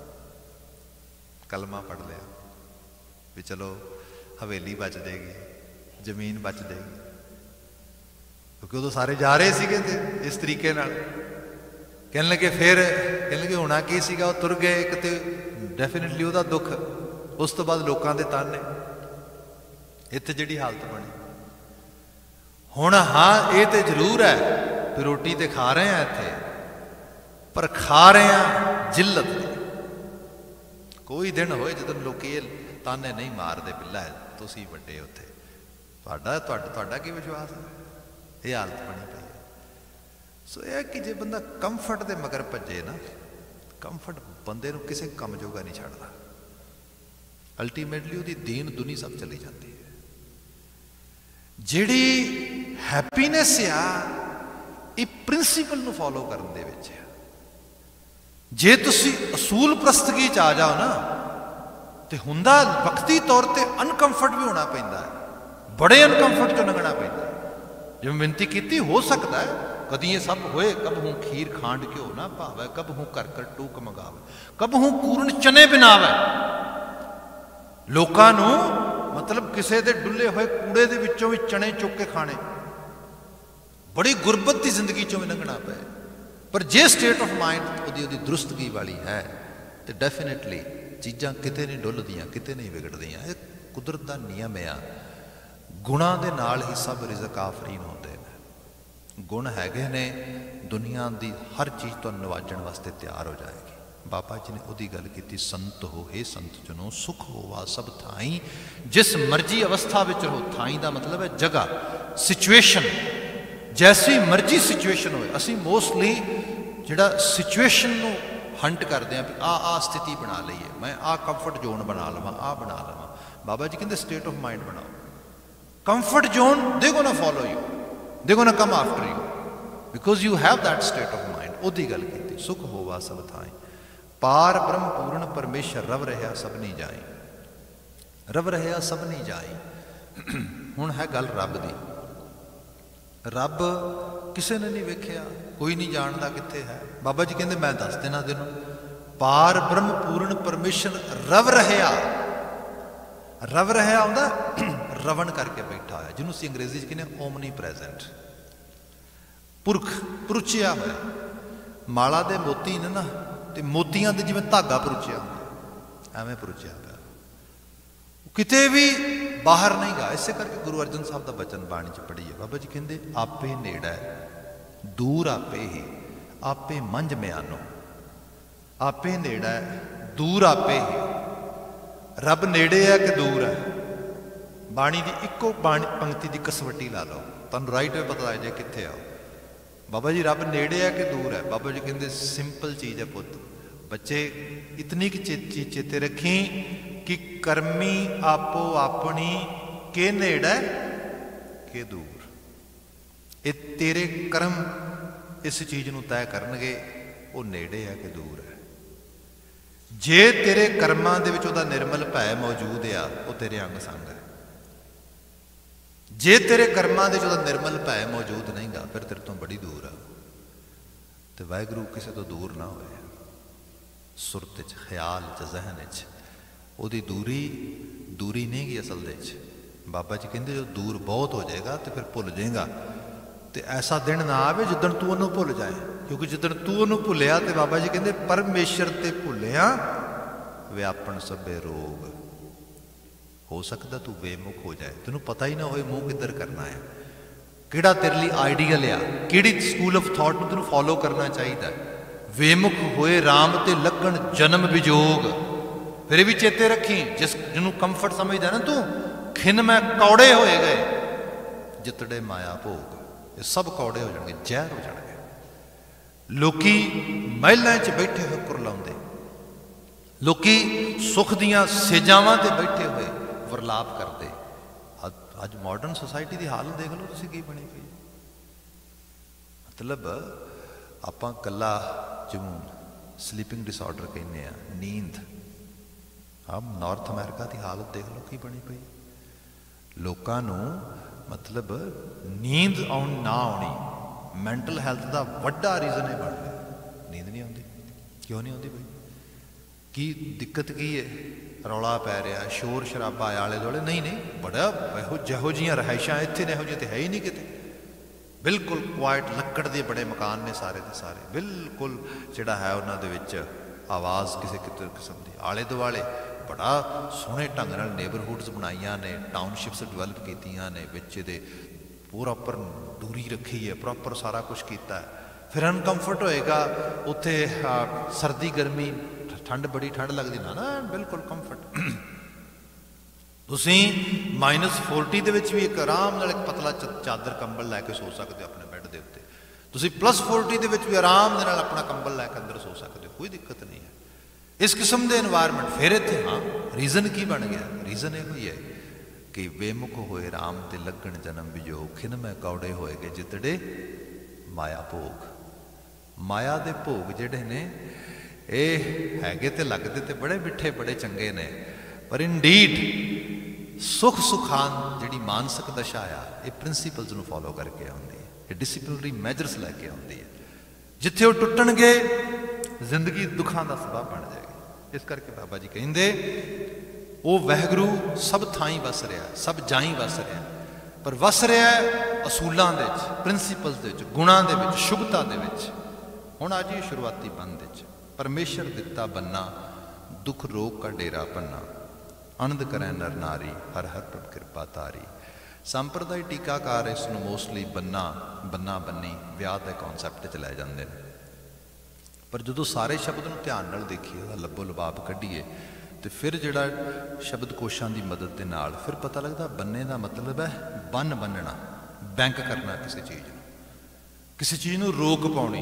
ਕਲਮਾ ਪੜ੍ਹ ਲਿਆ ਵੀ ਚਲੋ ਹਵੇਲੀ ਬਚ ਜਾਏਗੀ, ਜ਼ਮੀਨ ਬਚ ਜਾਏਗੀ, ਕਿਉਂਕਿ ਉਦੋਂ ਸਾਰੇ ਜਾ ਰਹੇ ਸੀਗੇ ਤੇ ਇਸ ਤਰੀਕੇ ਨਾਲ। ਕਹਿਣ ਲੱਗੇ ਫਿਰ ਕਹਿਣ ਲੱਗੇ ਹੋਣਾ ਕੀ ਸੀਗਾ, ਉਹ ਤੁਰ ਗਏ। ਇੱਕ ਤੇ ਡੈਫੀਨੇਟਲੀ ਉਹਦਾ ਦੁੱਖ, ਉਸ ਤੋਂ ਬਾਅਦ ਲੋਕਾਂ ਦੇ ਤਾਨੇ। ਇੱਥੇ ਜਿਹੜੀ ਹਾਲਤ ਬਣੀ ਹੁਣ, ਹਾਂ ਇਹ ਤੇ ਜ਼ਰੂਰ ਹੈ ਵੀ ਰੋਟੀ ਤੇ ਖਾ ਰਹੇ ਹਾਂ ਇੱਥੇ, ਪਰ ਖਾ ਰਹੇ ਹਾਂ ਜਿੱਲਤ ਦੀ। ਕੋਈ ਦਿਨ ਹੋਏ ਜਦੋਂ ਲੋਕ ਇਹ ਤਾਨੇ ਨਹੀਂ ਮਾਰਦੇ ਬਿੱਲਾ ਹੈ ਤੁਸੀਂ ਵੱਡੇ ਉੱਥੇ, ਤੁਹਾਡਾ ਤੁਹਾਡਾ ਤੁਹਾਡਾ ਕੀ ਵਿਸ਼ਵਾਸ ਹੈ? ਇਹ ਹਾਲਤ ਬਣੀ ਪਈ ਹੈ। ਸੋ ਇਹ ਕਿ ਜੇ ਬੰਦਾ ਕੰਫਰਟ ਦੇ ਮਗਰ ਭੱਜੇ ਨਾ, ਕੰਫਰਟ ਬੰਦੇ ਨੂੰ ਕਿਸੇ ਕੰਮ ਜੋਗਾ ਨਹੀਂ ਛੱਡਦਾ। ਅਲਟੀਮੇਟਲੀ ਉਹਦੀ ਦੀਨ ਦੁਨੀ ਸਭ ਚਲੀ ਜਾਂਦੀ ਹੈ। ਜਿਹੜੀ ਹੈਪੀਨੈਸ ਆ ਇਹ ਪ੍ਰਿੰਸੀਪਲ ਨੂੰ ਫੋਲੋ ਕਰਨ ਦੇ ਵਿੱਚ ਆ। ਜੇ ਤੁਸੀਂ ਅਸੂਲ ਪ੍ਰਸਤਗੀ 'ਚ ਆ ਜਾਓ ਨਾ, ਤੇ ਹੁੰਦਾ ਵਕਤੀ ਤੌਰ ਤੇ ਅਨਕੰਫਰਟ ਵੀ ਹੋਣਾ ਪੈਂਦਾ ਹੈ, ਬੜੇ ਅਨਕੰਫਰਟ 'ਚੋਂ ਲੰਘਣਾ ਪੈਂਦਾ। ਜਿਵੇਂ ਬੇਨਤੀ ਕੀਤੀ, ਹੋ ਸਕਦਾ ਹੈ ਕਦੀ ਇਹ ਸਭ ਹੋਏ, ਕਬ ਹੂੰ ਖੀਰ ਖਾਂਡ ਘਿਓ ਨਾ ਭਾਵੈ, ਕਬ ਹੂੰ ਕਰ ਕਰ ਟੂਕ ਮੰਗਾਵੇ, ਕਬ ਹੂੰ ਪੂਰਨ ਚਨੇ ਬਿਨਾਵੈ। ਲੋਕਾਂ ਨੂੰ ਮਤਲਬ ਕਿਸੇ ਦੇ ਡੁੱਲੇ ਹੋਏ ਕੂੜੇ ਦੇ ਵਿੱਚੋਂ ਵੀ ਚਣੇ ਚੁੱਕ ਕੇ ਖਾਣੇ, ਬੜੀ ਗੁਰਬਤ ਦੀ ਜ਼ਿੰਦਗੀ 'ਚੋਂ ਵੀ ਲੰਘਣਾ ਪਏ। ਪਰ ਜੇ ਸਟੇਟ ਆਫ ਮਾਈਂਡ ਉਹਦੀ ਉਹਦੀ ਦਰੁਸਤਗੀ ਵਾਲੀ ਹੈ ਤੇ ਡੈਫੀਨੇਟਲੀ ਚੀਜ਼ਾਂ ਕਿਤੇ ਨਹੀਂ ਡੁੱਲਦੀਆਂ, ਕਿਤੇ ਨਹੀਂ ਵਿਗੜਦੀਆਂ। ਇਹ ਕੁਦਰਤ ਦਾ ਨਿਯਮ ਆ। ਗੁਣਾਂ ਦੇ ਨਾਲ ਹੀ ਸਭ ਰਿਜ਼ਕ ਆਫਰੀਨ ਹੁੰਦੇ ਨੇ। ਗੁਣ ਹੈਗੇ ਨੇ, ਦੁਨੀਆ ਦੀ ਹਰ ਚੀਜ਼ ਤੁਹਾਨੂੰ ਨਵਾਜਣ ਵਾਸਤੇ ਤਿਆਰ ਹੋ ਜਾਏਗੀ। ਬਾਬਾ ਜੀ ਨੇ ਉਹਦੀ ਗੱਲ ਕੀਤੀ, ਸੰਤ ਹੋ ਹੇ ਸੰਤ ਜਨੋ, ਸੁਖ ਹੋਵਾ ਸਭ ਥਾਈ, ਜਿਸ ਮਰਜੀ ਅਵਸਥਾ ਵਿੱਚ ਰਹੋ। ਥਾਈ ਦਾ ਮਤਲਬ ਹੈ ਜਗ੍ਹਾ, ਸਿਚੁਏਸ਼ਨ, ਜੈਸੀ ਮਰਜੀ ਸਿਚੁਏਸ਼ਨ ਹੋਏ। ਅਸੀਂ ਮੋਸਟਲੀ ਜਿਹੜਾ ਸਿਚੁਏਸ਼ਨ ਨੂੰ ਹੰਟ ਕਰਦੇ ਹਾਂ ਵੀ ਆਹ ਆਹ ਸਥਿਤੀ ਬਣਾ ਲਈਏ, ਮੈਂ ਆਹ ਕੰਫਰਟ ਜ਼ੋਨ ਬਣਾ ਲਵਾਂ, ਆਹ ਬਣਾ ਲਵਾਂ। ਬਾਬਾ ਜੀ ਕਹਿੰਦੇ ਸਟੇਟ ਆਫ ਮਾਈਂਡ ਬਣਾਓ। Comfort zone they gonna follow you, they gonna come after you, because you have that state of mind. ਉਹਦੀ ਗੱਲ ਕੀਤੀ, ਸੁਖ ਹੋਵਾ ਸਭ ਥਾਈ, ਪਾਰ ਬ੍ਰਹਮ ਪੂਰਨ ਪਰਮੇਸ਼ਰ, ਰਵ ਰਹਿਆ ਸਭ ਨਹੀਂ ਜਾਈ, ਰਵ ਰਹਿਆ ਸਭ ਨਹੀਂ ਜਾਈ। ਹੁਣ ਹੈ ਗੱਲ ਰੱਬ ਦੀ। ਰੱਬ ਕਿਸੇ ਨੇ ਨਹੀਂ ਵੇਖਿਆ, ਕੋਈ ਨਹੀਂ ਜਾਣਦਾ ਕਿੱਥੇ ਹੈ। ਬਾਬਾ ਜੀ ਕਹਿੰਦੇ ਮੈਂ ਦੱਸ ਦੇਣਾ ਤੈਨੂੰ, ਪਾਰ ਬ੍ਰਹਮ ਪੂਰਨ ਪਰਮੇਸ਼ਰ ਰਵ ਰਹਿਆ। ਰਵ ਰਹਿਆ ਹੁੰਦਾ ਰਵਣ ਕਰਕੇ ਬੈਠਾ ਹੋਇਆ, ਜਿਹਨੂੰ ਅਸੀਂ ਅੰਗਰੇਜ਼ੀ 'ਚ ਕਹਿੰਦੇ ਓਮਨੀ ਪ੍ਰੈਜ਼ੈਂਟ। ਪੁਰਖ, ਪਰੁਚਿਆ ਹੋਇਆ। ਮਾਲਾ ਦੇ ਮੋਤੀ ਨੇ ਨਾ, ਤੇ ਮੋਤੀਆਂ ਦੇ ਜਿਵੇਂ ਧਾਗਾ ਪਰੁਚਿਆ ਹੁੰਦਾ, ਐਵੇਂ ਪਰੁਚਿਆ ਪਿਆ, ਕਿਤੇ ਵੀ ਬਾਹਰ ਨਹੀਂ ਗਾ। ਇਸੇ ਕਰਕੇ ਗੁਰੂ ਅਰਜਨ ਸਾਹਿਬ ਦਾ ਬਚਨ ਬਾਣੀ 'ਚ ਪੜ੍ਹੀਏ। ਬਾਬਾ ਜੀ ਕਹਿੰਦੇ ਆਪੇ ਨੇੜਾ ਦੂਰ ਆਪੇ ਹੀ, ਆਪੇ ਮੰਝ ਮਿਆਨੋ। ਆਪੇ ਨੇੜਾ ਦੂਰ ਆਪੇ ਹੀ। ਰੱਬ ਨੇੜੇ ਹੈ ਕਿ ਦੂਰ ਹੈ? ਬਾਣੀ ਦੀ ਇੱਕੋ ਬਾਣੀ ਪੰਕਤੀ ਦੀ ਕਸਵੱਟੀ ਲਾ ਲਓ, ਤੁਹਾਨੂੰ ਰਾਈਟ ਵੇ ਪਤਾ ਲੱਗ ਜਾਏ ਕਿੱਥੇ ਆਓ। ਬਾਬਾ ਜੀ ਰੱਬ ਨੇੜੇ ਹੈ ਕਿ ਦੂਰ ਹੈ? ਬਾਬਾ ਜੀ ਕਹਿੰਦੇ ਸਿੰਪਲ ਚੀਜ਼ ਹੈ ਪੁੱਤ, ਬੱਚੇ ਇਤਨੀ ਕੁ ਚੀਜ਼ ਚੇਤੇ ਰੱਖੀ ਕਿ ਕਰਮੀ ਆਪੋ ਆਪਣੀ ਕੇ ਨੇੜਾ ਕੇ ਦੂਰ। ਇਹ ਤੇਰੇ ਕਰਮ ਇਸ ਚੀਜ਼ ਨੂੰ ਤੈਅ ਕਰਨਗੇ, ਉਹ ਨੇੜੇ ਹੈ ਕਿ ਦੂਰ ਹੈ। ਜੇ ਤੇਰੇ ਕਰਮਾਂ ਦੇ ਵਿੱਚ ਉਹਦਾ ਨਿਰਮਲ ਭੈ ਮੌਜੂਦ ਆ, ਉਹ ਤੇਰੇ ਅੰਗ ਸੰਗ ਹੈ। ਜੇ ਤੇਰੇ ਕਰਮਾਂ ਦੇ ਵਿੱਚ ਉਹਦਾ ਨਿਰਮਲ ਭੈ ਮੌਜੂਦ ਨਹੀਂ ਗਾ, ਫਿਰ ਤੇਰੇ ਤੋਂ ਬੜੀ ਦੂਰ ਆ। ਤੇ ਵਾਹਿਗੁਰੂ ਕਿਸੇ ਤੋਂ ਦੂਰ ਨਾ ਹੋਏ। ਸੁਰਤ 'ਚ, ਖਿਆਲ 'ਚ, ਜ਼ਹਿਨ 'ਚ ਉਹਦੀ ਦੂਰੀ ਦੂਰੀ ਨਹੀਂ ਗੀ ਅਸਲ ਦੇ 'ਚ। ਬਾਬਾ ਜੀ ਕਹਿੰਦੇ ਜਦੋਂ ਦੂਰ ਬਹੁਤ ਹੋ ਜਾਏਗਾ ਤੇ ਫਿਰ ਭੁੱਲ ਜਾਏਗਾ। ਤੇ ਤੇ ਐਸਾ ਦਿਨ ਨਾ ਆਵੇ ਜਿੱਦਣ ਤੂੰ ਉਹਨੂੰ ਭੁੱਲ ਜਾਏ, ਕਿਉਂਕਿ ਜਿੱਦਣ ਤੂੰ ਉਹਨੂੰ ਭੁੱਲਿਆ ਤੇ ਬਾਬਾ ਜੀ ਕਹਿੰਦੇ ਪਰਮੇਸ਼ਰ ਤੇ ਭੁੱਲਿਆ ਵਿਆਪਣ ਸਭੇ ਰੋਗ। ਹੋ ਸਕਦਾ ਤੂੰ ਬੇਮੁਖ ਹੋ ਜਾਏ, ਤੈਨੂੰ ਪਤਾ ਹੀ ਨਾ ਹੋਏ ਮੂੰਹ ਕਿੱਧਰ ਕਰਨਾ ਹੈ, ਕਿਹੜਾ ਤੇਰੇ ਲਈ ਆਈਡੀਅਲ ਆ, ਕਿਹੜੀ ਸਕੂਲ ਆਫ ਥਾਟ ਨੂੰ ਤੈਨੂੰ ਫੋਲੋ ਕਰਨਾ ਚਾਹੀਦਾ। ਵੇਮੁਖ ਹੋਏ ਰਾਮ ਤੇ ਲੱਗਣ ਜਨਮ ਵਿਜੋਗ। ਫਿਰ ਇਹ ਵੀ ਚੇਤੇ ਰੱਖੀ, ਜਿਸ ਜਿਹਨੂੰ ਕੰਫਰਟ ਸਮਝਦਾ ਨਾ ਤੂੰ, ਖਿਨ ਮੈਂ ਕੌੜੇ ਹੋਏ ਗਏ ਜਿਤੜੇ ਮਾਇਆ ਭੋਗ। ਇਹ ਸਭ ਕੌੜੇ ਹੋ ਜਾਣਗੇ, ਜ਼ਹਿਰ ਹੋ ਜਾਣਗੇ। ਲੋਕੀ ਮਹਿਲਾਂ 'ਚ ਬੈਠੇ ਹੋਏ ਕੁਰਲਾਉਂਦੇ, ਲੋਕੀ ਸੁੱਖ ਦੀਆਂ ਸੇਜਾਵਾਂ ਤੇ ਬੈਠੇ ਹੋਏ ਵਰਲਾਪ ਕਰਦੇ। ਅੱਜ ਮਾਡਰਨ ਸੋਸਾਇਟੀ ਦੀ ਹਾਲਤ ਦੇਖ ਲਓ ਤੁਸੀਂ ਕੀ ਬਣੀ ਪਈ। ਮਤਲਬ ਆਪਾਂ ਇਕੱਲਾ ਜਿਹਨੂੰ ਸਲੀਪਿੰਗ ਡਿਸਆਰਡਰ ਕਹਿੰਦੇ ਆ, ਨੀਂਦ, ਆਹ ਨਾਰਥ ਅਮਰੀਕਾ ਦੀ ਹਾਲਤ ਦੇਖ ਲਓ ਕੀ ਬਣੀ ਪਈ। ਲੋਕਾਂ ਨੂੰ ਮਤਲਬ ਨੀਂਦ ਆਉਣ ਨਾ ਆਉਣੀ ਮੈਂਟਲ ਹੈਲਥ ਦਾ ਵੱਡਾ ਰੀਜ਼ਨ ਇਹ ਬਣ ਗਿਆ। ਨੀਂਦ ਨਹੀਂ ਆਉਂਦੀ, ਕਿਉਂ ਨਹੀਂ ਆਉਂਦੀ ਬਈ? ਕੀ ਦਿੱਕਤ ਕੀ ਹੈ? ਰੌਲਾ ਪੈ ਰਿਹਾ, ਸ਼ੋਰ ਸ਼ਰਾਬਾ ਆਲੇ ਦੁਆਲੇ? ਨਹੀਂ ਨਹੀਂ, ਬੜਾ ਇਹੋ ਜਿਹੋ ਜਿਹੀਆਂ ਰਿਹਾਇਸ਼ਾਂ ਇੱਥੇ ਨੇ, ਇਹੋ ਜਿਹੀਆਂ ਤਾਂ ਹੈ ਹੀ ਨਹੀਂ ਕਿਤੇ। ਬਿਲਕੁਲ ਕੁਆਇਟ, ਲੱਕੜ ਦੇ ਬੜੇ ਮਕਾਨ ਨੇ ਸਾਰੇ ਦੇ ਸਾਰੇ, ਬਿਲਕੁਲ ਜਿਹੜਾ ਹੈ ਉਹਨਾਂ ਦੇ ਵਿੱਚ ਆਵਾਜ਼ ਕਿਸੇ ਕਿਸਮ ਦੀ। ਆਲੇ ਦੁਆਲੇ ਬੜਾ ਸੋਹਣੇ ਢੰਗ ਨਾਲ ਨੇਬਰਹੁੱਡਸ ਬਣਾਈਆਂ ਨੇ, ਟਾਊਨਸ਼ਿਪਸ ਡਿਵੈਲਪ ਕੀਤੀਆਂ ਨੇ, ਵਿੱਚ ਇਹਦੇ ਪ੍ਰੋਪਰ ਦੂਰੀ ਰੱਖੀ ਹੈ, ਪ੍ਰੋਪਰ ਸਾਰਾ ਕੁਛ ਕੀਤਾ ਹੈ। ਫਿਰ ਅਨਕੰਫਰਟ ਹੋਏਗਾ ਉੱਥੇ, ਸਰਦੀ ਗਰਮੀ ਠੰਡ, ਬੜੀ ਠੰਡ ਲੱਗਦੀ ਨਾ ਨਾ, ਬਿਲਕੁਲ ਕੰਫਰਟ। ਤੁਸੀਂ ਮਾਈਨਸ ਫੋਰਟੀ ਦੇ ਵਿੱਚ ਵੀ ਇੱਕ ਆਰਾਮ ਨਾਲ ਇੱਕ ਪਤਲਾ ਚਾਦਰ ਕੰਬਲ ਲੈ ਕੇ ਸੋ ਸਕਦੇ ਹੋ ਆਪਣੇ ਬੈੱਡ ਦੇ ਉੱਤੇ। ਤੁਸੀਂ ਪਲੱਸ ਫੋਰਟੀ ਦੇ ਵਿੱਚ ਵੀ ਆਰਾਮ ਦੇ ਨਾਲ ਆਪਣਾ ਕੰਬਲ ਲੈ ਕੇ ਅੰਦਰ ਸੋ ਸਕਦੇ ਹੋ, ਕੋਈ ਦਿੱਕਤ ਨਹੀਂ ਹੈ। ਇਸ ਕਿਸਮ ਦੇ ਇਨਵਾਇਰਮੈਂਟ। ਫਿਰ ਇੱਥੇ ਹਾਂ ਰੀਜ਼ਨ ਕੀ ਬਣ ਗਿਆ? ਰੀਜ਼ਨ ਇਹੋ ਹੀ ਹੈ ਕਿ ਬੇਮੁਖ ਹੋਏ ਰਾਮ ਤੇ ਲੱਗਣ ਜਨਮ ਵਿਜੋਗ, ਖਿਨ ਮੈਂ ਕੌੜੇ ਹੋਏਗੇ ਜਿਤੜੇ ਮਾਇਆ ਭੋਗ। ਮਾਇਆ ਦੇ ਭੋਗ ਜਿਹੜੇ ਨੇ ਇਹ ਹੈਗੇ ਤੇ ਲੱਗਦੇ ਤੇ ਬੜੇ ਮਿੱਠੇ, ਬੜੇ ਚੰਗੇ ਨੇ, ਪਰ ਇਨਡੀਡ ਸੁਖ ਸੁਖਾਨ ਜਿਹੜੀ ਮਾਨਸਿਕ ਦਸ਼ਾ ਆ, ਇਹ ਪ੍ਰਿੰਸੀਪਲਸ ਨੂੰ ਫੋਲੋ ਕਰਕੇ ਆਉਂਦੀ ਹੈ, ਇਹ ਡਿਸਿਪਲਿਨਰੀ ਮੈਜਰਸ ਲੈ ਕੇ ਆਉਂਦੀ ਹੈ। ਜਿੱਥੇ ਉਹ ਟੁੱਟਣਗੇ ਜ਼ਿੰਦਗੀ ਦੁੱਖਾਂ ਦਾ ਸਬਬ ਬਣ ਜਾਏਗੀ। ਇਸ ਕਰਕੇ ਬਾਬਾ ਜੀ ਕਹਿੰਦੇ ਉਹ ਵਾਹਿਗੁਰੂ ਸਭ ਥਾਈਂ ਵਸ ਰਿਹਾ, ਸਭ ਜਾਈਂ ਵਸ ਰਿਹਾ, ਪਰ ਵਸ ਰਿਹਾ ਅਸੂਲਾਂ ਦੇ ਵਿੱਚ, ਪ੍ਰਿੰਸੀਪਲਸ ਦੇ ਵਿੱਚ, ਗੁਣਾਂ ਦੇ ਵਿੱਚ, ਸ਼ੁਭਤਾ ਦੇ ਵਿੱਚ। ਹੁਣ ਅੱਜ ਇਹ ਸ਼ੁਰੂਆਤੀ ਬੰਦ ਵਿੱਚ ਪਰਮੇਸ਼ਰ ਦਿੱਤਾ ਬੰਨਾ, ਦੁੱਖ ਰੋਗ ਕਾ ਡੇਰਾ ਪੰਨਾ, ਆਨੰਦ ਕਰੈ ਨਰ ਨਾਰੀ, ਹਰ ਹਰ ਪ੍ਰਭ ਕਿਰਪਾ ਤਾਰੀ। ਸੰਪਰਦਾਇ ਟੀਕਾਕਾਰ ਇਸ ਨੂੰ ਮੋਸਟਲੀ ਬੰਨਾ ਬੰਨਾ ਬੰਨੀ ਵਿਆਹ ਦੇ ਕੌਨਸੈਪਟ 'ਚ ਲੈ ਜਾਂਦੇ ਨੇ, ਪਰ ਜਦੋਂ ਸਾਰੇ ਸ਼ਬਦ ਨੂੰ ਧਿਆਨ ਨਾਲ ਦੇਖੀਏ, ਉਹਦਾ ਲੱਭੋ ਲਬਾਬ ਕੱਢੀਏ, ਤੇ ਫਿਰ ਜਿਹੜਾ ਸ਼ਬਦ ਕੋਸ਼ਾਂ ਦੀ ਮਦਦ ਦੇ ਨਾਲ ਫਿਰ ਪਤਾ ਲੱਗਦਾ ਬੰਨੇ ਦਾ ਮਤਲਬ ਹੈ ਬੰਨ ਬੰਨਣਾ, ਬੈਂਕ ਕਰਨਾ ਕਿਸੇ ਚੀਜ਼ ਨੂੰ, ਕਿਸੇ ਚੀਜ਼ ਨੂੰ ਰੋਕ ਪਾਉਣੀ।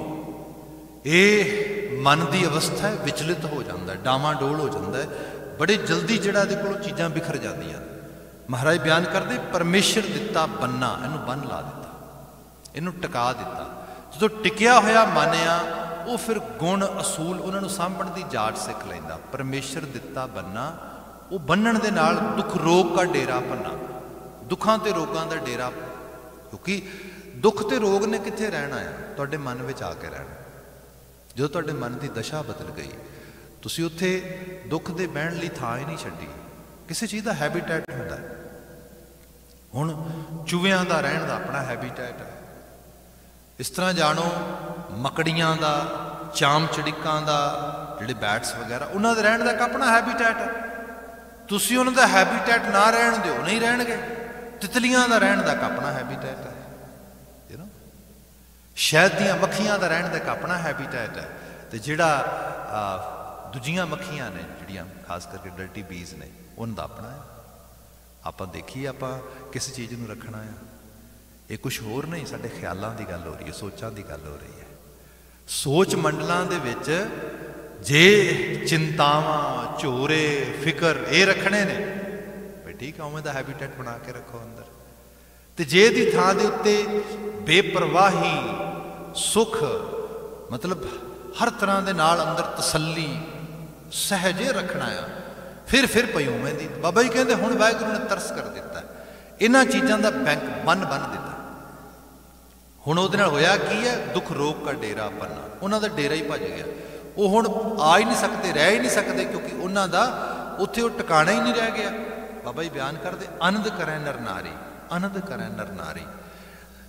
ਇਹ ਮਨ ਦੀ ਅਵਸਥਾ ਹੈ, ਵਿਚਲਿਤ ਹੋ ਜਾਂਦਾ, ਡਾਵਾਂਡੋਲ ਹੋ ਜਾਂਦਾ ਹੈ, ਬੜੇ ਜਲਦੀ ਜਿਹੜਾ ਇਹਦੇ ਕੋਲੋਂ ਚੀਜ਼ਾਂ ਬਿਖਰ ਜਾਂਦੀਆਂ। ਮਹਾਰਾਜ ਬਿਆਨ ਕਰਦੇ ਪਰਮੇਸ਼ਰ ਦਿੱਤਾ ਬੰਨਾ, ਇਹਨੂੰ ਬੰਨ ਲਾ ਦਿੱਤਾ, ਇਹਨੂੰ ਟਿਕਾ ਦਿੱਤਾ। ਜਦੋਂ ਟਿਕਿਆ ਹੋਇਆ ਮਨ ਆ, ਉਹ ਫਿਰ ਗੁਣ ਅਸੂਲ ਉਹਨਾਂ ਨੂੰ ਸਾਂਭਣ ਦੀ ਜਾਚ ਸਿੱਖ ਲੈਂਦਾ। ਪਰਮੇਸ਼ਰ ਦਿੱਤਾ ਬੰਨਾ, ਉਹ ਬੰਨਣ ਦੇ ਨਾਲ ਦੁੱਖ ਰੋਗ ਦਾ ਡੇਰਾ ਪੰਨਾ, ਦੁੱਖਾਂ ਤੇ ਰੋਗਾਂ ਦਾ ਡੇਰਾ। ਕਿਉਂਕਿ ਦੁੱਖ ਤੇ ਰੋਗ ਨੇ ਕਿੱਥੇ ਰਹਿਣਾ ਹੈ? ਤੁਹਾਡੇ ਮਨ ਵਿੱਚ ਆ ਕੇ ਰਹਿਣਾ। ਜਦੋਂ ਤੁਹਾਡੇ ਮਨ ਦੀ ਦਸ਼ਾ ਬਦਲ ਗਈ, ਤੁਸੀਂ ਉੱਥੇ ਦੁੱਖ ਦੇ ਬਹਿਣ ਲਈ ਥਾਂ ਹੀ ਨਹੀਂ ਛੱਡੀ। ਕਿਸੇ ਚੀਜ਼ ਦਾ ਹੈਬੀਟੈਟ ਹੁੰਦਾ ਹੈ। ਹੁਣ ਚੂਹਿਆਂ ਦਾ ਰਹਿਣ ਦਾ ਆਪਣਾ ਹੈਬੀਟੈਟ ਹੈ। ਇਸ ਤਰ੍ਹਾਂ ਜਾਣੋ ਮਕੜੀਆਂ ਦਾ, ਚਾਮ ਚੜਿੱਕਾਂ ਦਾ, ਜਿਹੜੇ ਬੈਟਸ ਵਗੈਰਾ, ਉਹਨਾਂ ਦੇ ਰਹਿਣ ਦਾ ਇੱਕ ਆਪਣਾ ਹੈਬੀਟੈਟ ਹੈ। ਤੁਸੀਂ ਉਹਨਾਂ ਦਾ ਹੈਬੀਟੈਟ ਨਾ ਰਹਿਣ ਦਿਓ, ਨਹੀਂ ਰਹਿਣਗੇ। ਤਿਤਲੀਆਂ ਦਾ ਰਹਿਣ ਦਾ ਇੱਕ ਆਪਣਾ ਹੈਬੀਟੈਟ ਹੈ। ਯੂ ਨੋ, ਸ਼ਹਿਦ ਦੀਆਂ ਮੱਖੀਆਂ ਦਾ ਰਹਿਣ ਦਾ ਇੱਕ ਆਪਣਾ ਹੈਬੀਟੈਟ ਹੈ। ਤੇ ਜਿਹੜਾ ਦੂਜੀਆਂ ਮੱਖੀਆਂ ਨੇ, ਜਿਹੜੀਆਂ ਖਾਸ ਕਰਕੇ ਡਰਟੀ ਬੀਜ਼ ਨੇ, ਉਹਨਾਂ ਦਾ ਆਪਣਾ ਹੈ। ਆਪਾਂ ਦੇਖੀਏ ਆਪਾਂ ਕਿਸ ਚੀਜ਼ ਨੂੰ ਰੱਖਣਾ ਆ। ਇਹ ਕੁਛ ਹੋਰ ਨਹੀਂ, ਸਾਡੇ ਖਿਆਲਾਂ ਦੀ ਗੱਲ ਹੋ ਰਹੀ ਹੈ, ਸੋਚਾਂ ਦੀ ਗੱਲ ਹੋ ਰਹੀ ਹੈ। ਸੋਚ ਮੰਡਲਾਂ ਦੇ ਵਿੱਚ ਜੇ ਚਿੰਤਾਵਾਂ, ਝੋਰੇ, ਫਿਕਰ ਇਹ ਰੱਖਣੇ ਨੇ, ਬਈ ਠੀਕ ਹੈ, ਉਵੇਂ ਦਾ ਹੈਬੀਟੈਟ ਬਣਾ ਕੇ ਰੱਖੋ ਅੰਦਰ। ਤੇ ਜੇ ਦੀ ਥਾਂ ਦੇ ਉੱਤੇ ਬੇਪਰਵਾਹੀ, ਸੁੱਖ, ਮਤਲਬ ਹਰ ਤਰ੍ਹਾਂ ਦੇ ਨਾਲ ਅੰਦਰ ਤਸੱਲੀ, ਸਹਿਜੇ ਰੱਖਣਾ ਆ, ਫਿਰ ਫਿਰ ਪਈ ਉਵੇਂ ਦੀ। ਬਾਬਾ ਜੀ ਕਹਿੰਦੇ ਹੁਣ ਵਾਹਿਗੁਰੂ ਨੇ ਤਰਸ ਕਰ ਦਿੱਤਾ, ਇਹਨਾਂ ਚੀਜ਼ਾਂ ਦਾ ਬੈਂਕ ਬੰਨ ਬੰਨ ਦਿੱਤਾ। ਹੁਣ ਉਹਦੇ ਨਾਲ ਹੋਇਆ ਕੀ ਹੈ? ਦੁੱਖ ਰੋਗ ਦਾ ਡੇਰਾ ਪੰਨਾ, ਉਹਨਾਂ ਦਾ ਡੇਰਾ ਹੀ ਭੱਜ ਗਿਆ। ਉਹ ਹੁਣ ਆ ਹੀ ਨਹੀਂ ਸਕਦੇ, ਰਹਿ ਹੀ ਨਹੀਂ ਸਕਦੇ, ਕਿਉਂਕਿ ਉਹਨਾਂ ਦਾ ਉੱਥੇ ਉਹ ਟਿਕਾਣਾ ਹੀ ਨਹੀਂ ਰਹਿ ਗਿਆ। ਬਾਬਾ ਜੀ ਬਿਆਨ ਕਰਦੇ ਆਨੰਦ ਕਰੈ ਨਰ ਨਾਰੀ, ਆਨੰਦ ਕਰੈ ਨਰ ਨਾਰੀ।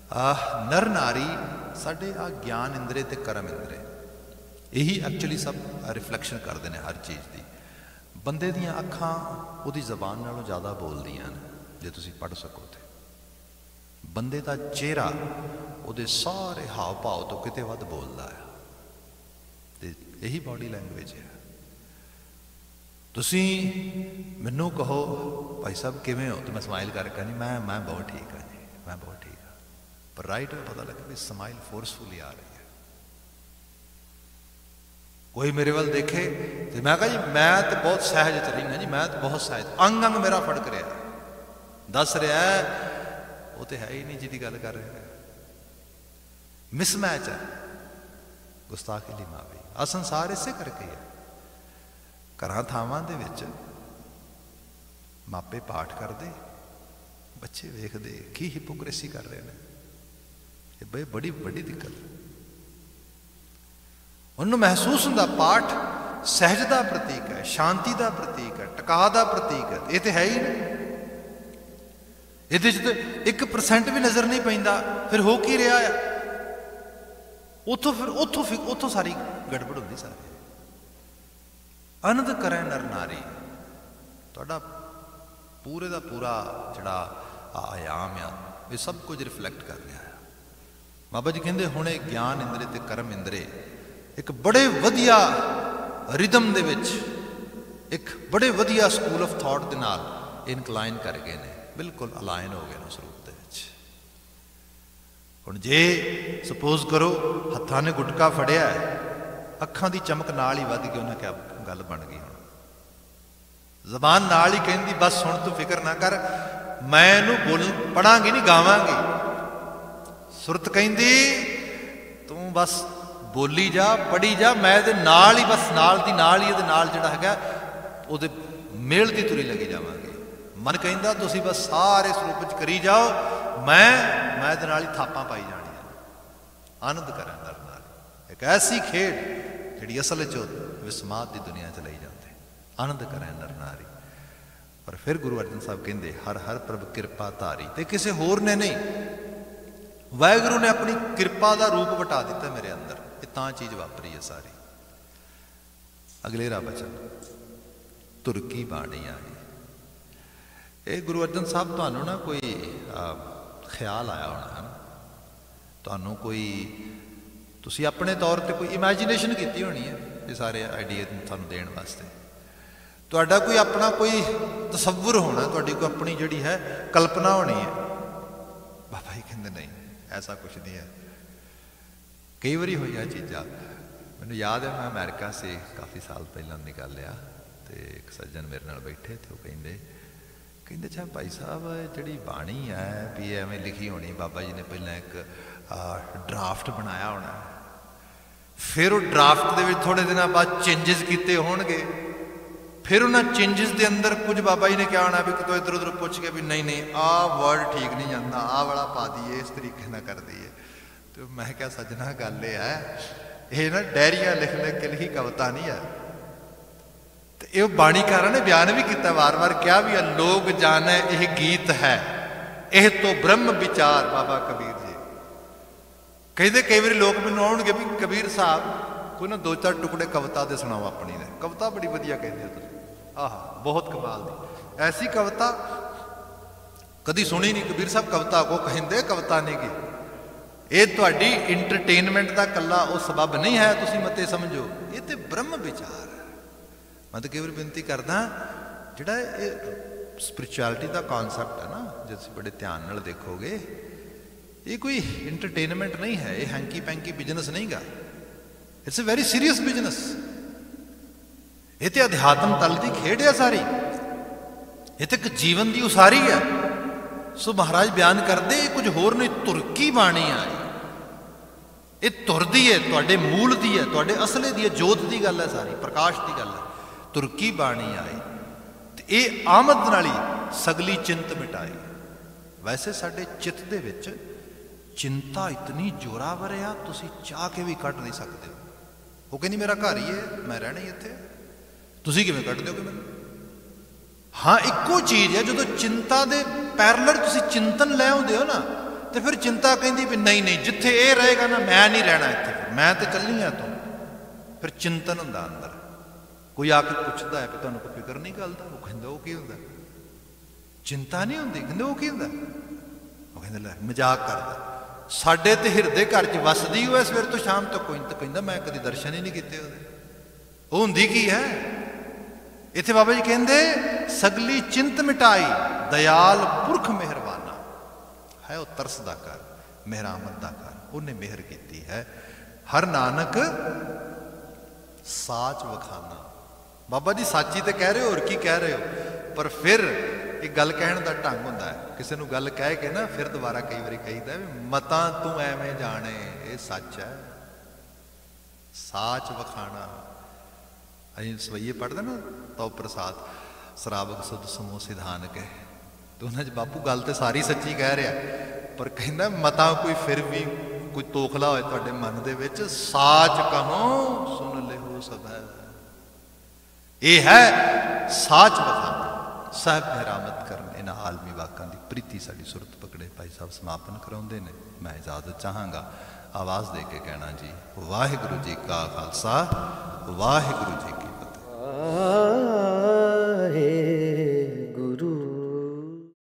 ਆਹ ਨਰ ਨਾਰੀ ਸਾਡੇ ਆ ਗਿਆਨ ਇੰਦਰੇ ਤੇ ਕਰਮ ਇੰਦਰੇ, ਇਹੀ ਐਕਚੁਅਲੀ ਸਭ ਰਿਫਲੈਕਸ਼ਨ ਕਰਦੇ ਨੇ ਹਰ ਚੀਜ਼ ਦੀ। ਬੰਦੇ ਦੀਆਂ ਅੱਖਾਂ ਉਹਦੀ ਜ਼ਬਾਨ ਨਾਲੋਂ ਜ਼ਿਆਦਾ ਬੋਲਦੀਆਂ ਨੇ, ਜੇ ਤੁਸੀਂ ਪੜ੍ਹ ਸਕੋ ਤੇ। ਬੰਦੇ ਦਾ ਚਿਹਰਾ ਉਹਦੇ ਸਾਰੇ ਹਾਵ ਭਾਵ ਤੋਂ ਕਿਤੇ ਵੱਧ ਬੋਲਦਾ ਆ, ਤੇ ਇਹੀ ਬਾਡੀ ਲੈਂਗੁਏਜ ਹੈ। ਤੁਸੀਂ ਮੈਨੂੰ ਕਹੋ ਭਾਈ ਸਾਹਿਬ ਕਿਵੇਂ ਹੋ, ਤੇ ਮੈਂ ਸਮਾਈਲ ਕਰਕੇ ਨਹੀਂ ਮੈਂ ਮੈਂ ਬਹੁਤ ਠੀਕ ਹਾਂ ਜੀ, ਮੈਂ ਬਹੁਤ ਠੀਕ ਹਾਂ, ਪਰ ਰਾਈਟ ਪਤਾ ਲੱਗੇ ਵੀ ਸਮਾਈਲ ਫੋਰਸਫੁਲੀ ਆ ਰਹੀ ਹੈ। ਕੋਈ ਮੇਰੇ ਵੱਲ ਦੇਖੇ ਤੇ ਮੈਂ ਕਹਾਂ ਜੀ ਮੈਂ ਤੇ ਬਹੁਤ ਸਹਿਜ ਚ ਰਹੀ ਹਾਂ ਜੀ, ਮੈਂ ਤੇ ਬਹੁਤ ਸਹਿਜ, ਅੰਗ ਅੰਗ ਮੇਰਾ ਫੜਕ ਰਿਹਾ, ਦੱਸ ਰਿਹਾ ਉਹ ਤੇ ਹੈ ਹੀ ਨਹੀਂ ਜਿਹਦੀ ਗੱਲ ਕਰ ਰਿਹਾ। ਮਿਸਮੈਚ ਹੈ, ਗੁਸਤਾਖੀ ਲਈ ਮਾਫੀ। ਆ ਸੰਸਾਰ ਇਸੇ ਕਰਕੇ ਹੈ। ਘਰਾਂ ਥਾਵਾਂ ਦੇ ਵਿੱਚ ਮਾਪੇ ਪਾਠ ਕਰਦੇ, ਬੱਚੇ ਵੇਖਦੇ ਕੀ ਹਿਪੋਕ੍ਰੇਸੀ ਕਰ ਰਹੇ ਨੇ। ਇਹ ਬਈ ਬੜੀ ਵੱਡੀ ਦਿੱਕਤ। ਉਹਨੂੰ ਮਹਿਸੂਸ ਹੁੰਦਾ ਪਾਠ ਸਹਿਜ ਦਾ ਪ੍ਰਤੀਕ ਹੈ, ਸ਼ਾਂਤੀ ਦਾ ਪ੍ਰਤੀਕ ਹੈ, ਟਿਕਾਅ ਦਾ ਪ੍ਰਤੀਕ ਹੈ। ਇਹ ਤੇ ਹੈ ਹੀ ਨਹੀਂ। ਇਹਦੇ 'ਚ ਤਾਂ ਇੱਕ ਪਰਸੈਂਟ ਵੀ ਨਜ਼ਰ ਨਹੀਂ ਪੈਂਦਾ, ਫਿਰ ਹੋ ਕੀ ਰਿਹਾ ਆ? ਉੱਥੋਂ ਫਿਰ ਉੱਥੋਂ ਫਿਰ ਉੱਥੋਂ ਸਾਰੀ ਗੜਬੜ ਹੁੰਦੀ ਸਾਰੀ। ਅਨੰਦ ਕਰੇ ਨਰ ਨਾਰੀ, ਤੁਹਾਡਾ ਪੂਰੇ ਦਾ ਪੂਰਾ ਜਿਹੜਾ ਆਯਾਮ ਆ ਇਹ ਸਭ ਕੁਝ ਰਿਫਲੈਕਟ ਕਰ ਰਿਹਾ ਹੈ। ਬਾਬਾ ਜੀ ਕਹਿੰਦੇ ਹੁਣ ਇਹ ਗਿਆਨ ਇੰਦਰੇ ਤੇ ਕਰਮ ਇੰਦਰੇ ਇੱਕ ਬੜੇ ਵਧੀਆ ਰਿਦਮ ਦੇ ਵਿੱਚ, ਇੱਕ ਬੜੇ ਵਧੀਆ ਸਕੂਲ ਆਫ ਥਾਟ ਦੇ ਨਾਲ ਇਨਕਲਾਈਨ ਕਰ ਗਏ ਨੇ, ਬਿਲਕੁਲ ਅਲਾਈਨ ਹੋ ਗਏ ਨੇ ਉਸ ਰੂਪ ਦੇ ਵਿੱਚ। ਹੁਣ ਜੇ ਸਪੋਜ਼ ਕਰੋ ਹੱਥਾਂ ਨੇ ਗੁਟਕਾ ਫੜਿਆ, ਅੱਖਾਂ ਦੀ ਚਮਕ ਨਾਲ ਹੀ ਵੱਧ ਗਈ, ਉਹਨਾਂ ਕਿਹਾ ਗੱਲ ਬਣ ਗਈ। ਹੁਣ ਜ਼ਬਾਨ ਨਾਲ ਹੀ ਕਹਿੰਦੀ ਬਸ ਹੁਣ ਤੂੰ ਫਿਕਰ ਨਾ ਕਰ, ਮੈਂ ਇਹਨੂੰ ਬੋਲ ਪੜਾਂਗੀ ਨਹੀਂ ਗਾਵਾਂਗੀ। ਸੁਰਤ ਕਹਿੰਦੀ ਤੂੰ ਬਸ ਬੋਲੀ ਜਾ, ਪੜੀ ਜਾ, ਮੈਂ ਇਹਦੇ ਨਾਲ ਹੀ ਬਸ ਨਾਲ ਦੀ ਨਾਲ ਹੀ ਇਹਦੇ ਨਾਲ ਜਿਹੜਾ ਹੈਗਾ ਉਹਦੇ ਮੇਲ ਦੀ ਤੁਰੀ ਲੱਗੀ ਜਾਵਾਂਗੇ। ਮਨ ਕਹਿੰਦਾ ਤੁਸੀਂ ਬਸ ਸਾਰੇ ਸਰੂਪ ਵਿੱਚ ਕਰੀ ਜਾਓ, ਮੈਂ ਮੈਂ ਇਹਦੇ ਨਾਲ ਹੀ ਥਾਪਾਂ ਪਾਈ ਜਾਣੀਆਂ। ਆਨੰਦ ਕਰਾਂ ਨਰ ਨਾਰੀ, ਇੱਕ ਐਸੀ ਖੇਡ ਜਿਹੜੀ ਅਸਲ ਵਿੱਚ ਵਿਸਮਾਦ ਦੀ ਦੁਨੀਆ ਚ ਲਈ ਜਾਂਦੇ। ਆਨੰਦ ਕਰਾਂ ਨਰ ਨਾਰੀ। ਪਰ ਫਿਰ ਗੁਰੂ ਅਰਜਨ ਸਾਹਿਬ ਕਹਿੰਦੇ ਹਰ ਹਰ ਪ੍ਰਭ ਕਿਰਪਾ ਧਾਰੀ, ਤੇ ਕਿਸੇ ਹੋਰ ਨੇ ਨਹੀਂ, ਵਾਹਿਗੁਰੂ ਨੇ ਆਪਣੀ ਕਿਰਪਾ ਦਾ ਰੂਪ ਵਟਾ ਦਿੱਤਾ ਮੇਰੇ ਅੰਦਰ। ਇਹ ਤਾਂ ਚੀਜ਼ ਵਾਪਰੀ ਹੈ ਸਾਰੀ। ਅਗਲੇਰਾ ਬਚਨ ਤੁਰਕੀ ਬਾਣੀ ਆਈ। ਇਹ ਗੁਰੂ ਅਰਜਨ ਸਾਹਿਬ ਤੁਹਾਨੂੰ ਨਾ ਕੋਈ ਖਿਆਲ ਆਇਆ ਹੋਣਾ ਹੈ, ਤੁਹਾਨੂੰ ਕੋਈ ਤੁਸੀਂ ਆਪਣੇ ਤੌਰ ਤੇ ਕੋਈ ਇਮੈਜੀਨੇਸ਼ਨ ਕੀਤੀ ਹੋਣੀ ਹੈ ਇਹ ਸਾਰੇ ਆਈਡੀਆ ਤੁਹਾਨੂੰ ਦੇਣ ਵਾਸਤੇ। ਤੁਹਾਡਾ ਕੋਈ ਆਪਣਾ ਕੋਈ ਤਸੱਵੁਰ ਹੋਣਾ, ਤੁਹਾਡੀ ਕੋਈ ਆਪਣੀ ਜਿਹੜੀ ਹੈ ਕਲਪਨਾ ਹੋਣੀ ਹੈ। ਬਾਬਾ ਜੀ ਕਹਿੰਦੇ ਨਹੀਂ, ਐਸਾ ਕੁਛ ਨਹੀਂ ਹੈ। ਕਈ ਵਾਰੀ ਹੋਈਆਂ ਚੀਜ਼ਾਂ। ਮੈਨੂੰ ਯਾਦ ਹੈ ਮੈਂ ਅਮਰੀਕਾ ਸੀ ਕਾਫੀ ਸਾਲ ਪਹਿਲਾਂ ਦੀ ਗੱਲ ਆ, ਤੇ ਇੱਕ ਸੱਜਣ ਮੇਰੇ ਨਾਲ ਬੈਠੇ ਤੇ ਉਹ ਕਹਿੰਦੇ ਕਹਿੰਦੇ ਅੱਛਾ ਭਾਈ ਸਾਹਿਬ ਜਿਹੜੀ ਬਾਣੀ ਹੈ ਵੀ ਐਵੇਂ ਲਿਖੀ ਹੋਣੀ, ਬਾਬਾ ਜੀ ਨੇ ਪਹਿਲਾਂ ਇੱਕ ਡਰਾਫਟ ਬਣਾਇਆ ਹੋਣਾ, ਫਿਰ ਉਹ ਡਰਾਫਟ ਦੇ ਵਿੱਚ ਥੋੜ੍ਹੇ ਦਿਨਾਂ ਬਾਅਦ ਚੇਂਜਿਸ ਕੀਤੇ ਹੋਣਗੇ, ਫਿਰ ਉਹਨਾਂ ਚੇਂਜਿਸ ਦੇ ਅੰਦਰ ਕੁਝ ਬਾਬਾ ਜੀ ਨੇ ਕਿਹਾ ਹੋਣਾ ਵੀ ਕਿਤੋਂ ਇੱਧਰ ਉੱਧਰ ਪੁੱਛ ਕੇ ਵੀ ਨਹੀਂ ਨਹੀਂ ਆਹ ਵਰਡ ਠੀਕ ਨਹੀਂ ਜਾਂਦਾ, ਆਹ ਵਾਲਾ ਪਾ ਦਈਏ, ਇਸ ਤਰੀਕੇ ਨਾਲ ਕਰ ਦਈਏ। ਤੇ ਮੈਂ ਕਿਹਾ ਸੱਜਣਾ ਗੱਲ ਇਹ ਹੈ, ਇਹ ਨਾ ਡਾਇਰੀਆਂ ਲਿਖ ਲਿਖ ਕੇ ਲਿਖੀ ਕਵਿਤਾ ਨਹੀਂ ਹੈ। ਤੇ ਇਹ ਬਾਣੀਕਾਰਾਂ ਨੇ ਬਿਆਨ ਵੀ ਕੀਤਾ, ਵਾਰ-ਵਾਰ ਕਿਹਾ ਵੀ ਲੋਕ ਜਾਣੇ ਇਹ ਗੀਤ ਹੈ, ਇਹ ਤੋਂ ਬ੍ਰਹਮ ਵਿਚਾਰ। ਬਾਬਾ ਕਬੀਰ ਜੀ ਕਹਿੰਦੇ ਕਈ ਵਾਰੀ ਲੋਕ ਮੈਨੂੰ ਆਉਣਗੇ ਵੀ ਕਬੀਰ ਸਾਹਿਬ ਕੋਈ ਨਾ ਦੋ ਚਾਰ ਟੁਕੜੇ ਕਵਿਤਾ ਦੇ ਸੁਣਾਓ ਆਪਣੀ ਨੇ, ਕਵਿਤਾ ਬੜੀ ਵਧੀਆ ਕਹਿੰਦੇ ਹੋ ਤੁਸੀਂ, ਆਹ ਬਹੁਤ ਕਮਾਲ ਦੀ ਐਸੀ ਕਵਿਤਾ ਕਦੀ ਸੁਣੀ ਨਹੀਂ। ਕਬੀਰ ਸਾਹਿਬ ਕਵਿਤਾ ਕੋ ਕਹਿੰਦੇ, ਕਵਿਤਾ ਨਹੀਂ ਗੀ, ਇਹ ਤੁਹਾਡੀ ਇੰਟਰਟੇਨਮੈਂਟ ਦਾ ਇਕੱਲਾ ਉਹ ਸਬਬ ਨਹੀਂ ਹੈ, ਤੁਸੀਂ ਮਤੇ ਸਮਝੋ, ਇਹ ਤੇ ਬ੍ਰਹਮ ਵਿਚਾਰ ਹੈ। ਮੈਂ ਤਾਂ ਕਈ ਵਾਰ ਬੇਨਤੀ ਕਰਦਾ, ਜਿਹੜਾ ਇਹ ਸਪਿਰਿਚੁਅਲਿਟੀ ਦਾ ਕੌਨਸੈਪਟ ਹੈ ਨਾ, ਜੇ ਤੁਸੀਂ ਬੜੇ ਧਿਆਨ ਨਾਲ ਦੇਖੋਗੇ, ਇਹ ਕੋਈ ਇੰਟਰਟੇਨਮੈਂਟ ਨਹੀਂ ਹੈ, ਇਹ ਹੈਂਕੀ ਪੈਂਕੀ ਬਿਜ਼ਨਸ ਨਹੀਂ ਗਾ। It's a very serious business. ਇਹ ਤੇ ਅਧਿਆਤਮ ਤਲ ਦੀ ਖੇਡ ਹੈ ਸਾਰੀ, ਇਹ ਤੇ ਇੱਕ ਜੀਵਨ ਦੀ ਉਸਾਰੀ ਹੈ। ਸੋ ਮਹਾਰਾਜ ਬਿਆਨ ਕਰਦੇ ਇਹ ਕੁਝ ਹੋਰ ਨਹੀਂ, ਤੁਰਕੀ ਬਾਣੀ ਆਈ, ਇਹ ਤੁਰ ਦੀ ਹੈ, ਤੁਹਾਡੇ ਮੂਲ ਦੀ ਹੈ, ਤੁਹਾਡੇ ਅਸਲੇ ਦੀ ਹੈ, ਜੋਤ ਦੀ ਗੱਲ ਹੈ ਸਾਰੀ, ਪ੍ਰਕਾਸ਼ ਦੀ ਗੱਲ ਹੈ। ਤੁਰਕੀ ਬਾਣੀ ਆਈ ਤੇ ਇਹ ਆਮਦ ਨਾਲ ਹੀ ਸਗਲੀ ਚਿੰਤ ਮਿਟਾਈ। ਵੈਸੇ ਸਾਡੇ ਚਿੱਤ ਦੇ ਵਿੱਚ ਚਿੰਤਾ ਇਤਨੀ ਜ਼ੋਰਾਵਰ ਆ, ਤੁਸੀਂ ਚਾਹ ਕੇ ਵੀ ਕੱਢ ਨਹੀਂ ਸਕਦੇ ਹੋ। ਉਹ ਕਹਿੰਦੀ ਮੇਰਾ ਘਰ ਹੀ ਹੈ, ਮੈਂ ਰਹਿਣਾ ਹੀ ਇੱਥੇ, ਤੁਸੀਂ ਕਿਵੇਂ ਕੱਢ ਦਿਓਗੇ ਮੈਨੂੰ? ਹਾਂ ਇੱਕੋ ਚੀਜ਼ ਹੈ, ਜਦੋਂ ਚਿੰਤਾ ਦੇ ਪੈਰਲਲ ਤੁਸੀਂ ਚਿੰਤਨ ਲੈ ਆਉਂਦੇ ਹੋ ਨਾ, ਤੇ ਫਿਰ ਚਿੰਤਾ ਕਹਿੰਦੀ ਵੀ ਨਹੀਂ ਨਹੀਂ, ਜਿੱਥੇ ਇਹ ਰਹੇਗਾ ਨਾ ਮੈਂ ਨਹੀਂ ਰਹਿਣਾ ਇੱਥੇ, ਫਿਰ ਮੈਂ ਤੇ ਚੱਲੀ ਆ ਤੂੰ। ਫਿਰ ਚਿੰਤਨ ਹੁੰਦਾ ਅੰਦਰ। ਕੋਈ ਆ ਕੇ ਪੁੱਛਦਾ ਹੈ ਵੀ ਤੁਹਾਨੂੰ ਕੋਈ ਫਿਕਰ ਨਹੀਂ ਗੱਲ ਦਾ? ਉਹ ਕਹਿੰਦਾ ਉਹ ਕੀ ਹੁੰਦਾ? ਚਿੰਤਾ ਨਹੀਂ ਹੁੰਦੀ? ਕਹਿੰਦੇ ਉਹ ਕੀ ਹੁੰਦਾ? ਉਹ ਕਹਿੰਦੇ ਲੈ ਮਜ਼ਾਕ ਕਰਦਾ। ਸਾਡੇ ਤੇ ਹਿਰਦੇ ਘਰ 'ਚ ਵਸਦੀ ਹੋਏ ਸਵੇਰ ਤੋਂ ਸ਼ਾਮ ਤੱਕ। ਕੋਈ ਤਾਂ ਕਹਿੰਦਾ ਮੈਂ ਕਦੀ ਦਰਸ਼ਨ ਹੀ ਨਹੀਂ ਕੀਤੇ ਉਹਦੇ। ਉਹ ਹੁੰਦੀ ਕੀ ਹੈ? ਇੱਥੇ ਬਾਬਾ ਜੀ ਕਹਿੰਦੇ ਸਗਲੀ ਚਿੰਤ ਮਿਟਾਈ, ਦਇਆਲ ਪੁਰਖ ਮਿਹਰਬਾਨਾ ਹੈ। ਉਹ ਤਰਸ ਦਾ ਕਰ, ਮਿਹਰਾਮਤ ਦਾ ਕਰ, ਉਹਨੇ ਮਿਹਰ ਕੀਤੀ ਹੈ। ਹਰ ਨਾਨਕ ਸਾਚ ਵਖਾਨਾ। ਬਾਬਾ ਜੀ ਸਾਚੀ ਤੇ ਕਹਿ ਰਹੇ ਹੋ, ਹੋਰ ਕੀ ਕਹਿ ਰਹੇ ਹੋ? ਪਰ ਫਿਰ ਇੱਕ ਗੱਲ ਕਹਿਣ ਦਾ ਢੰਗ ਹੁੰਦਾ ਹੈ। ਕਿਸੇ ਨੂੰ ਗੱਲ ਕਹਿ ਕੇ ਨਾ ਫਿਰ ਦੁਬਾਰਾ ਕਈ ਵਾਰੀ ਕਹੀਦਾ ਵੀ ਮਤਾਂ ਤੂੰ ਐਵੇਂ ਜਾਣੇ, ਇਹ ਸੱਚ ਹੈ। ਸਾਚ ਵਖਾਣਾ। ਅਸੀਂ ਸਵਈਏ ਪੜ੍ਹਦੇ ਨਾ ਤਉ ਪ੍ਰਸਾਦ ਸਰਾਬਕ ਸੁਧ ਸਮੂਹ ਸਿਧਾਨ ਕੇ, ਤੇ ਉਹਨਾਂ 'ਚ ਬਾਪੂ ਗੱਲ ਤੇ ਸਾਰੀ ਸੱਚੀ ਕਹਿ ਰਿਹਾ, ਪਰ ਕਹਿੰਦਾ ਮਤਾਂ ਕੋਈ ਫਿਰ ਵੀ ਕੋਈ ਤੋਖਲਾ ਹੋਏ ਤੁਹਾਡੇ ਮਨ ਦੇ ਵਿੱਚ, ਸਾਚ ਕਹੋ ਸੁਣ ਲਿਓ ਸਭ ਹੈ। ਇਹ ਹੈ ਸਾਚ ਵਖਾਣਾ। ਸਾਹਿਬ ਮਿਹਰਾਮਤ ਕਰਨ। ਇਹਨਾਂ ਆਲਮੀ ਵਾਕਾਂ ਦੀ ਪ੍ਰੀਤੀ ਸਾਡੀ ਸੁਰਤ ਪਕੜੇ। ਭਾਈ ਸਾਹਿਬ ਸਮਾਪਨ ਕਰਾਉਂਦੇ ਨੇ। ਮੈਂ ਇਜਾਜ਼ਤ ਚਾਹਾਂਗਾ ਆਵਾਜ਼ ਦੇ ਕੇ ਕਹਿਣਾ ਜੀ, ਵਾਹਿਗੁਰੂ ਜੀ ਕਾ ਖਾਲਸਾ, ਵਾਹਿਗੁਰੂ ਜੀ ਕੀ ਫਤਿਹ।